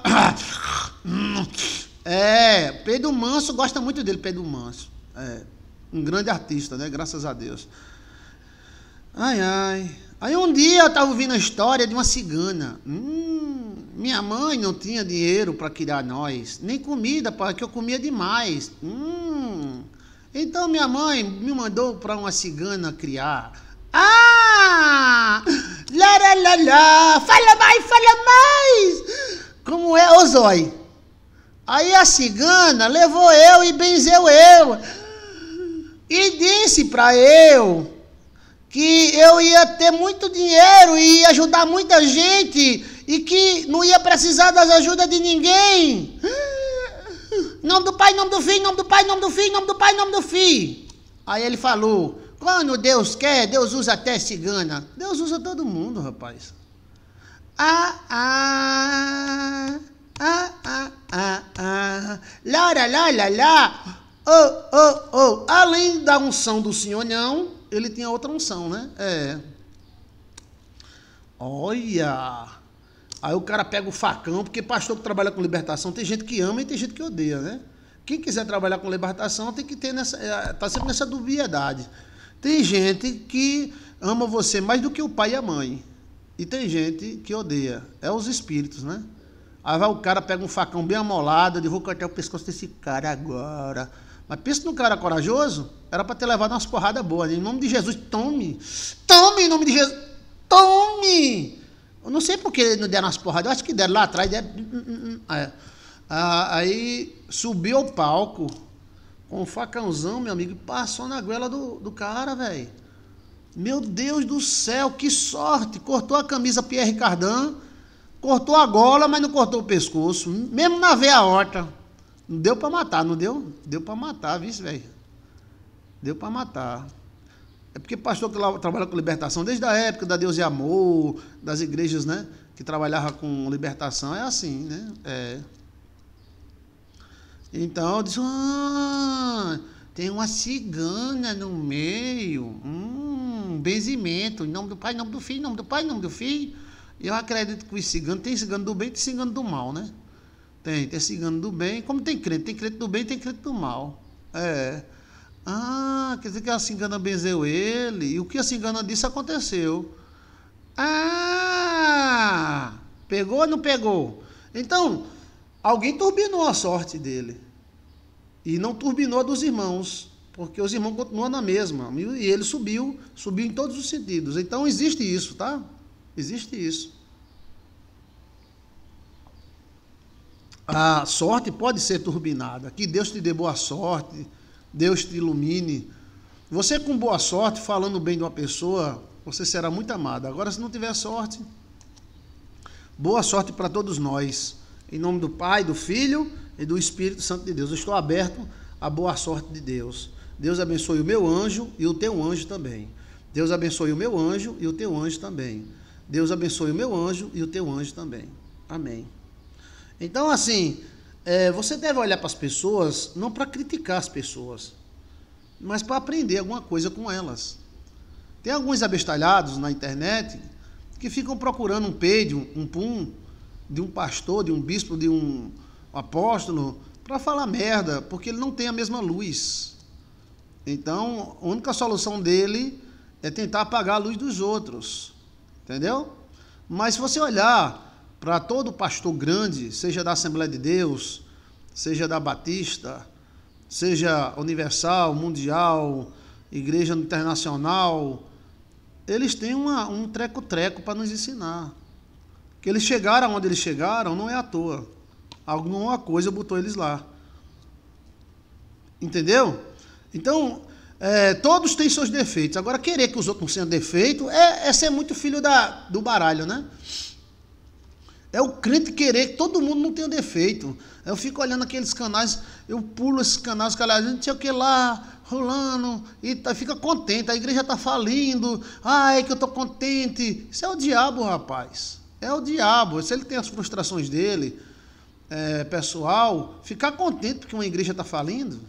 É, Pedro Manso, gosta muito dele, Pedro Manso. É, um grande artista, né? Graças a Deus. Ai, ai. Aí um dia eu estava ouvindo a história de uma cigana. Hum, minha mãe não tinha dinheiro para criar nós, nem comida, porque eu comia demais. Hum, então minha mãe me mandou para uma cigana criar. Ah! Lá, lá, lá, lá. Fala mais, fala mais! Como é, ô Zói? Aí a cigana levou eu e benzeu eu. E disse para eu que eu ia ter muito dinheiro e ia ajudar muita gente e que não ia precisar das ajudas de ninguém. Nome do Pai, nome do Filho, nome do Pai, nome do Filho, nome do Pai, nome do Filho. Aí ele falou... Quando Deus quer, Deus usa até cigana. Deus usa todo mundo, rapaz. Ah, ah, ah, ah, ah, ah. Lá, lá, lá, lá, lá. Oh, oh, oh. Além da unção do Senhor, não, ele tinha outra unção, né? É. Olha. Aí o cara pega o facão, porque pastor que trabalha com libertação, tem gente que ama e tem gente que odeia, né? Quem quiser trabalhar com libertação tem que ter nessa, tá sempre nessa dubiedade. Tem gente que ama você mais do que o pai e a mãe. E tem gente que odeia. É os espíritos, né? Aí vai o cara, pega um facão bem amolado, eu vou cortar o pescoço desse cara agora. Mas pensa num cara corajoso, era para ter levado umas porradas boas. Em nome de Jesus, tome! Tome em nome de Jesus! Tome! Eu não sei por que não deram umas porradas, eu acho que deram lá atrás. Deram... É. Aí subiu ao palco com um facãozão, meu amigo, e passou na goela do, do cara, velho. Meu Deus do céu, que sorte! Cortou a camisa Pierre Cardin, cortou a gola, mas não cortou o pescoço. Mesmo na veia aorta. Não deu pra matar, não deu? Deu pra matar, viu, velho? Deu pra matar. É porque pastor que lá trabalha com libertação, desde a época da Deus e Amor, das igrejas, né? Que trabalhava com libertação, é assim, né? É. Então, eu disse, ah, tem uma cigana no meio. Hum, benzimento. Em nome do Pai, em nome do Filho, em nome do Pai, em nome do Filho. E eu acredito que os ciganos, tem cigano do bem e tem cigano do mal, né? Tem, tem cigano do bem, como tem crente, tem crente do bem e tem crente do mal. É. Ah, quer dizer que a cigana benzeu ele, e o que a cigana disse aconteceu. Ah, pegou ou não pegou? Então, alguém turbinou a sorte dele. E não turbinou a dos irmãos, porque os irmãos continuam na mesma. E ele subiu, subiu em todos os sentidos. Então, existe isso, tá? Existe isso. A sorte pode ser turbinada. Que Deus te dê boa sorte, Deus te ilumine. Você com boa sorte, falando bem de uma pessoa, você será muito amado. Agora, se não tiver sorte, boa sorte para todos nós. Em nome do Pai, do Filho e do Espírito Santo de Deus. Eu estou aberto à boa sorte de Deus. Deus abençoe o meu anjo e o teu anjo também. Deus abençoe o meu anjo e o teu anjo também. Deus abençoe o meu anjo e o teu anjo também. Amém. Então, assim, é, você deve olhar para as pessoas, não para criticar as pessoas, mas para aprender alguma coisa com elas. Tem alguns abestalhados na internet que ficam procurando um peido, um pum, de um pastor, de um bispo, de um apóstolo, para falar merda, porque ele não tem a mesma luz. Então, a única solução dele é tentar apagar a luz dos outros, entendeu? Mas se você olhar para todo pastor grande, seja da Assembleia de Deus, seja da Batista, seja Universal, Mundial, Igreja Internacional, eles têm uma, um treco-treco para nos ensinar. Que eles chegaram onde eles chegaram não é à toa. Alguma coisa botou eles lá. Entendeu? Então, é, todos têm seus defeitos. Agora, querer que os outros não tenham defeito é, é ser muito filho da, do baralho, né? É o crente querer que todo mundo não tenha defeito. Eu fico olhando aqueles canais, eu pulo esses canais, os caras não sei o que lá, rolando, e tá, fica contente, a igreja está falindo, ai que eu estou contente. Isso é o diabo, rapaz. É o diabo. Se ele tem as frustrações dele, é, pessoal, ficar contente porque uma igreja está falindo.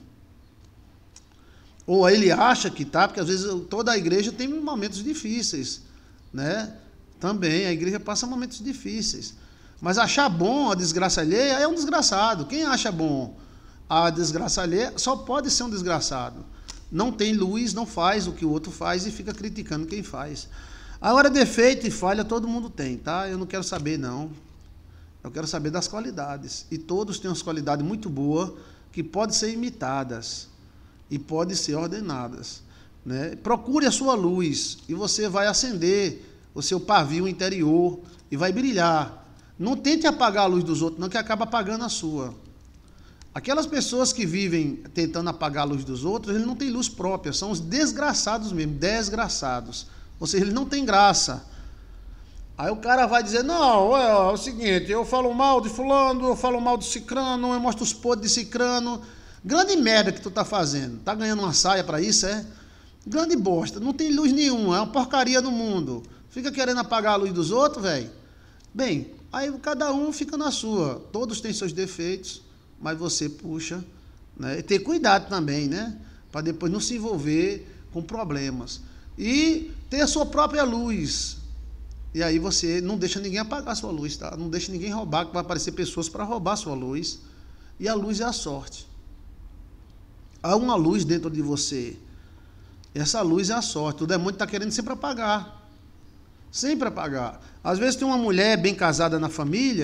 Ou ele acha que está, porque às vezes toda a igreja tem momentos difíceis, né? Também, a igreja passa momentos difíceis. Mas achar bom a desgraça alheia é um desgraçado. Quem acha bom a desgraça alheia só pode ser um desgraçado. Não tem luz, não faz o que o outro faz e fica criticando quem faz. Agora, defeito e falha todo mundo tem, tá? Eu não quero saber, não. Eu quero saber das qualidades. E todos têm umas qualidades muito boas que podem ser imitadas e podem ser ordenadas, né? Procure a sua luz e você vai acender o seu pavio interior e vai brilhar. Não tente apagar a luz dos outros, não, que acaba apagando a sua. Aquelas pessoas que vivem tentando apagar a luz dos outros, eles não têm luz própria, são os desgraçados mesmo, desgraçados. Ou seja, eles não têm graça. Aí o cara vai dizer, não, é, é o seguinte, eu falo mal de fulano, eu falo mal de cicrano, eu mostro os podres de cicrano. Grande merda que tu tá fazendo. Tá ganhando uma saia para isso, é? Grande bosta, não tem luz nenhuma, é uma porcaria no mundo. Fica querendo apagar a luz dos outros, velho? Bem, aí cada um fica na sua. Todos têm seus defeitos, mas você puxa, né? E ter cuidado também, né? Para depois não se envolver com problemas. E ter a sua própria luz. E aí você não deixa ninguém apagar a sua luz, tá? Não deixa ninguém roubar, que vai aparecer pessoas para roubar a sua luz. E a luz é a sorte. Há uma luz dentro de você. Essa luz é a sorte. O demônio está querendo sempre apagar. Sempre apagar. Às vezes tem uma mulher bem casada na família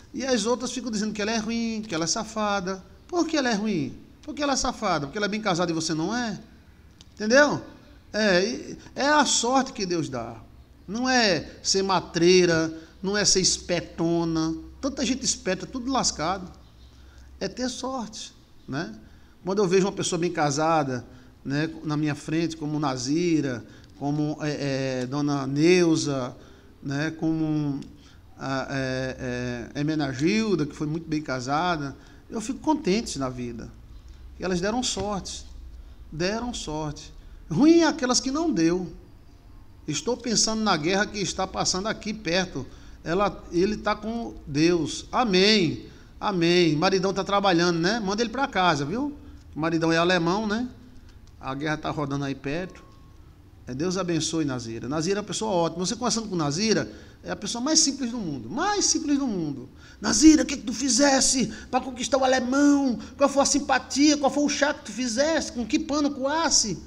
E as outras ficam dizendo que ela é ruim, que ela é safada. Por que ela é ruim? Porque ela é safada, porque ela é bem casada e você não é. Entendeu? É, é a sorte que Deus dá. Não é ser matreira, não é ser espetona. Tanta gente espeta, tudo lascado. É ter sorte, né? Quando eu vejo uma pessoa bem casada, né, na minha frente, como Nazira, como é, é, Dona Neuza, né, como a é, é, Emenagilda, que foi muito bem casada, eu fico contente na vida. E elas deram sorte. Deram sorte. Ruim é aquelas que não deu. Estou pensando na guerra que está passando aqui perto. Ela, ele está com Deus. Amém. Amém. Maridão está trabalhando, né? Manda ele para casa, viu? O maridão é alemão, né? A guerra está rodando aí perto. É, Deus abençoe Nazira. Nazira é uma pessoa ótima. Você conversando com Nazira, é a pessoa mais simples do mundo. Mais simples do mundo. Nazira, o que, que tu fizesse para conquistar o alemão? Qual foi a simpatia? Qual foi o chá que tu fizesse? Com que pano coasse?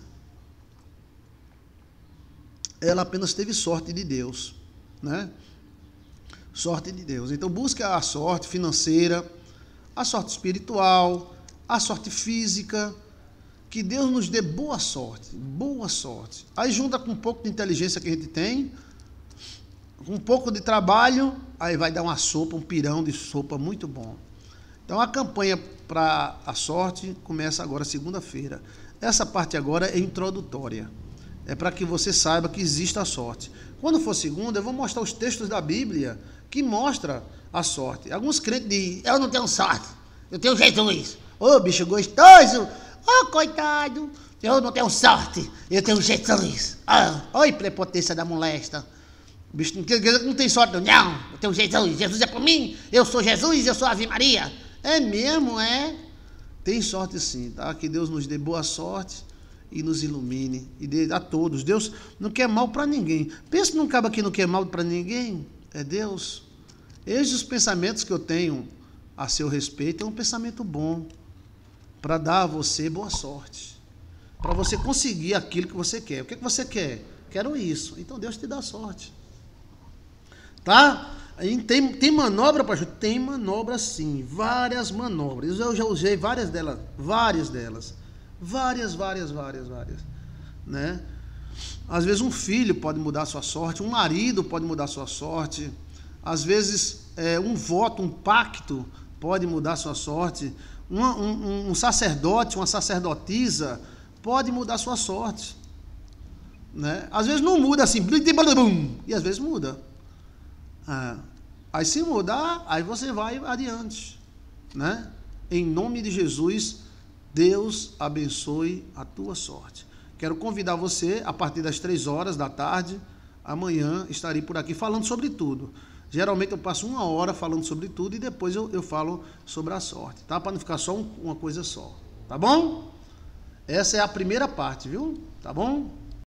Ela apenas teve sorte de Deus, né? Sorte de Deus. Então busque a sorte financeira, a sorte espiritual, a sorte física. Que Deus nos dê boa sorte, boa sorte. Aí junta com um pouco de inteligência que a gente tem, com um pouco de trabalho, aí vai dar uma sopa, um pirão de sopa muito bom. Então a campanha para a sorte começa agora segunda-feira. Essa parte agora é introdutória. É para que você saiba que existe a sorte. Quando for segunda, eu vou mostrar os textos da Bíblia que mostram a sorte. Alguns crentes dizem, eu não tenho sorte, eu tenho Jesus. Ô, oh, bicho gostoso! Ô, oh, coitado! Eu não tenho sorte, eu tenho Jesus. Ah, oi, prepotência da molesta. O bicho não, não tem sorte, não. Não, eu tenho Jesus. Jesus é por mim, eu sou Jesus, eu sou Ave Maria. É mesmo, é? Tem sorte sim, tá? Que Deus nos dê boa sorte e nos ilumine, e dê a todos. Deus não quer mal para ninguém. Pensa num cabo que não quer mal para ninguém. É Deus. Esses os pensamentos que eu tenho a seu respeito é um pensamento bom, para dar a você boa sorte, para você conseguir aquilo que você quer. O que, que você quer? Quero isso. Então Deus te dá sorte. Tá? Tem, tem manobra, pastor? Tem manobra sim, várias manobras. Eu já usei várias delas, várias delas. Várias, várias, várias, várias. Né? Às vezes um filho pode mudar a sua sorte, um marido pode mudar a sua sorte. Às vezes é, um voto, um pacto pode mudar a sua sorte. Um, um, um sacerdote, uma sacerdotisa pode mudar a sua sorte. Né? Às vezes não muda assim, e às vezes muda. Ah, aí se mudar, aí você vai adiante. Né? Em nome de Jesus, Deus abençoe a tua sorte. Quero convidar você, a partir das três horas da tarde, amanhã estarei por aqui falando sobre tudo. Geralmente eu passo uma hora falando sobre tudo e depois eu, eu falo sobre a sorte, tá? Para não ficar só um, uma coisa só, tá bom? Essa é a primeira parte, viu? Tá bom?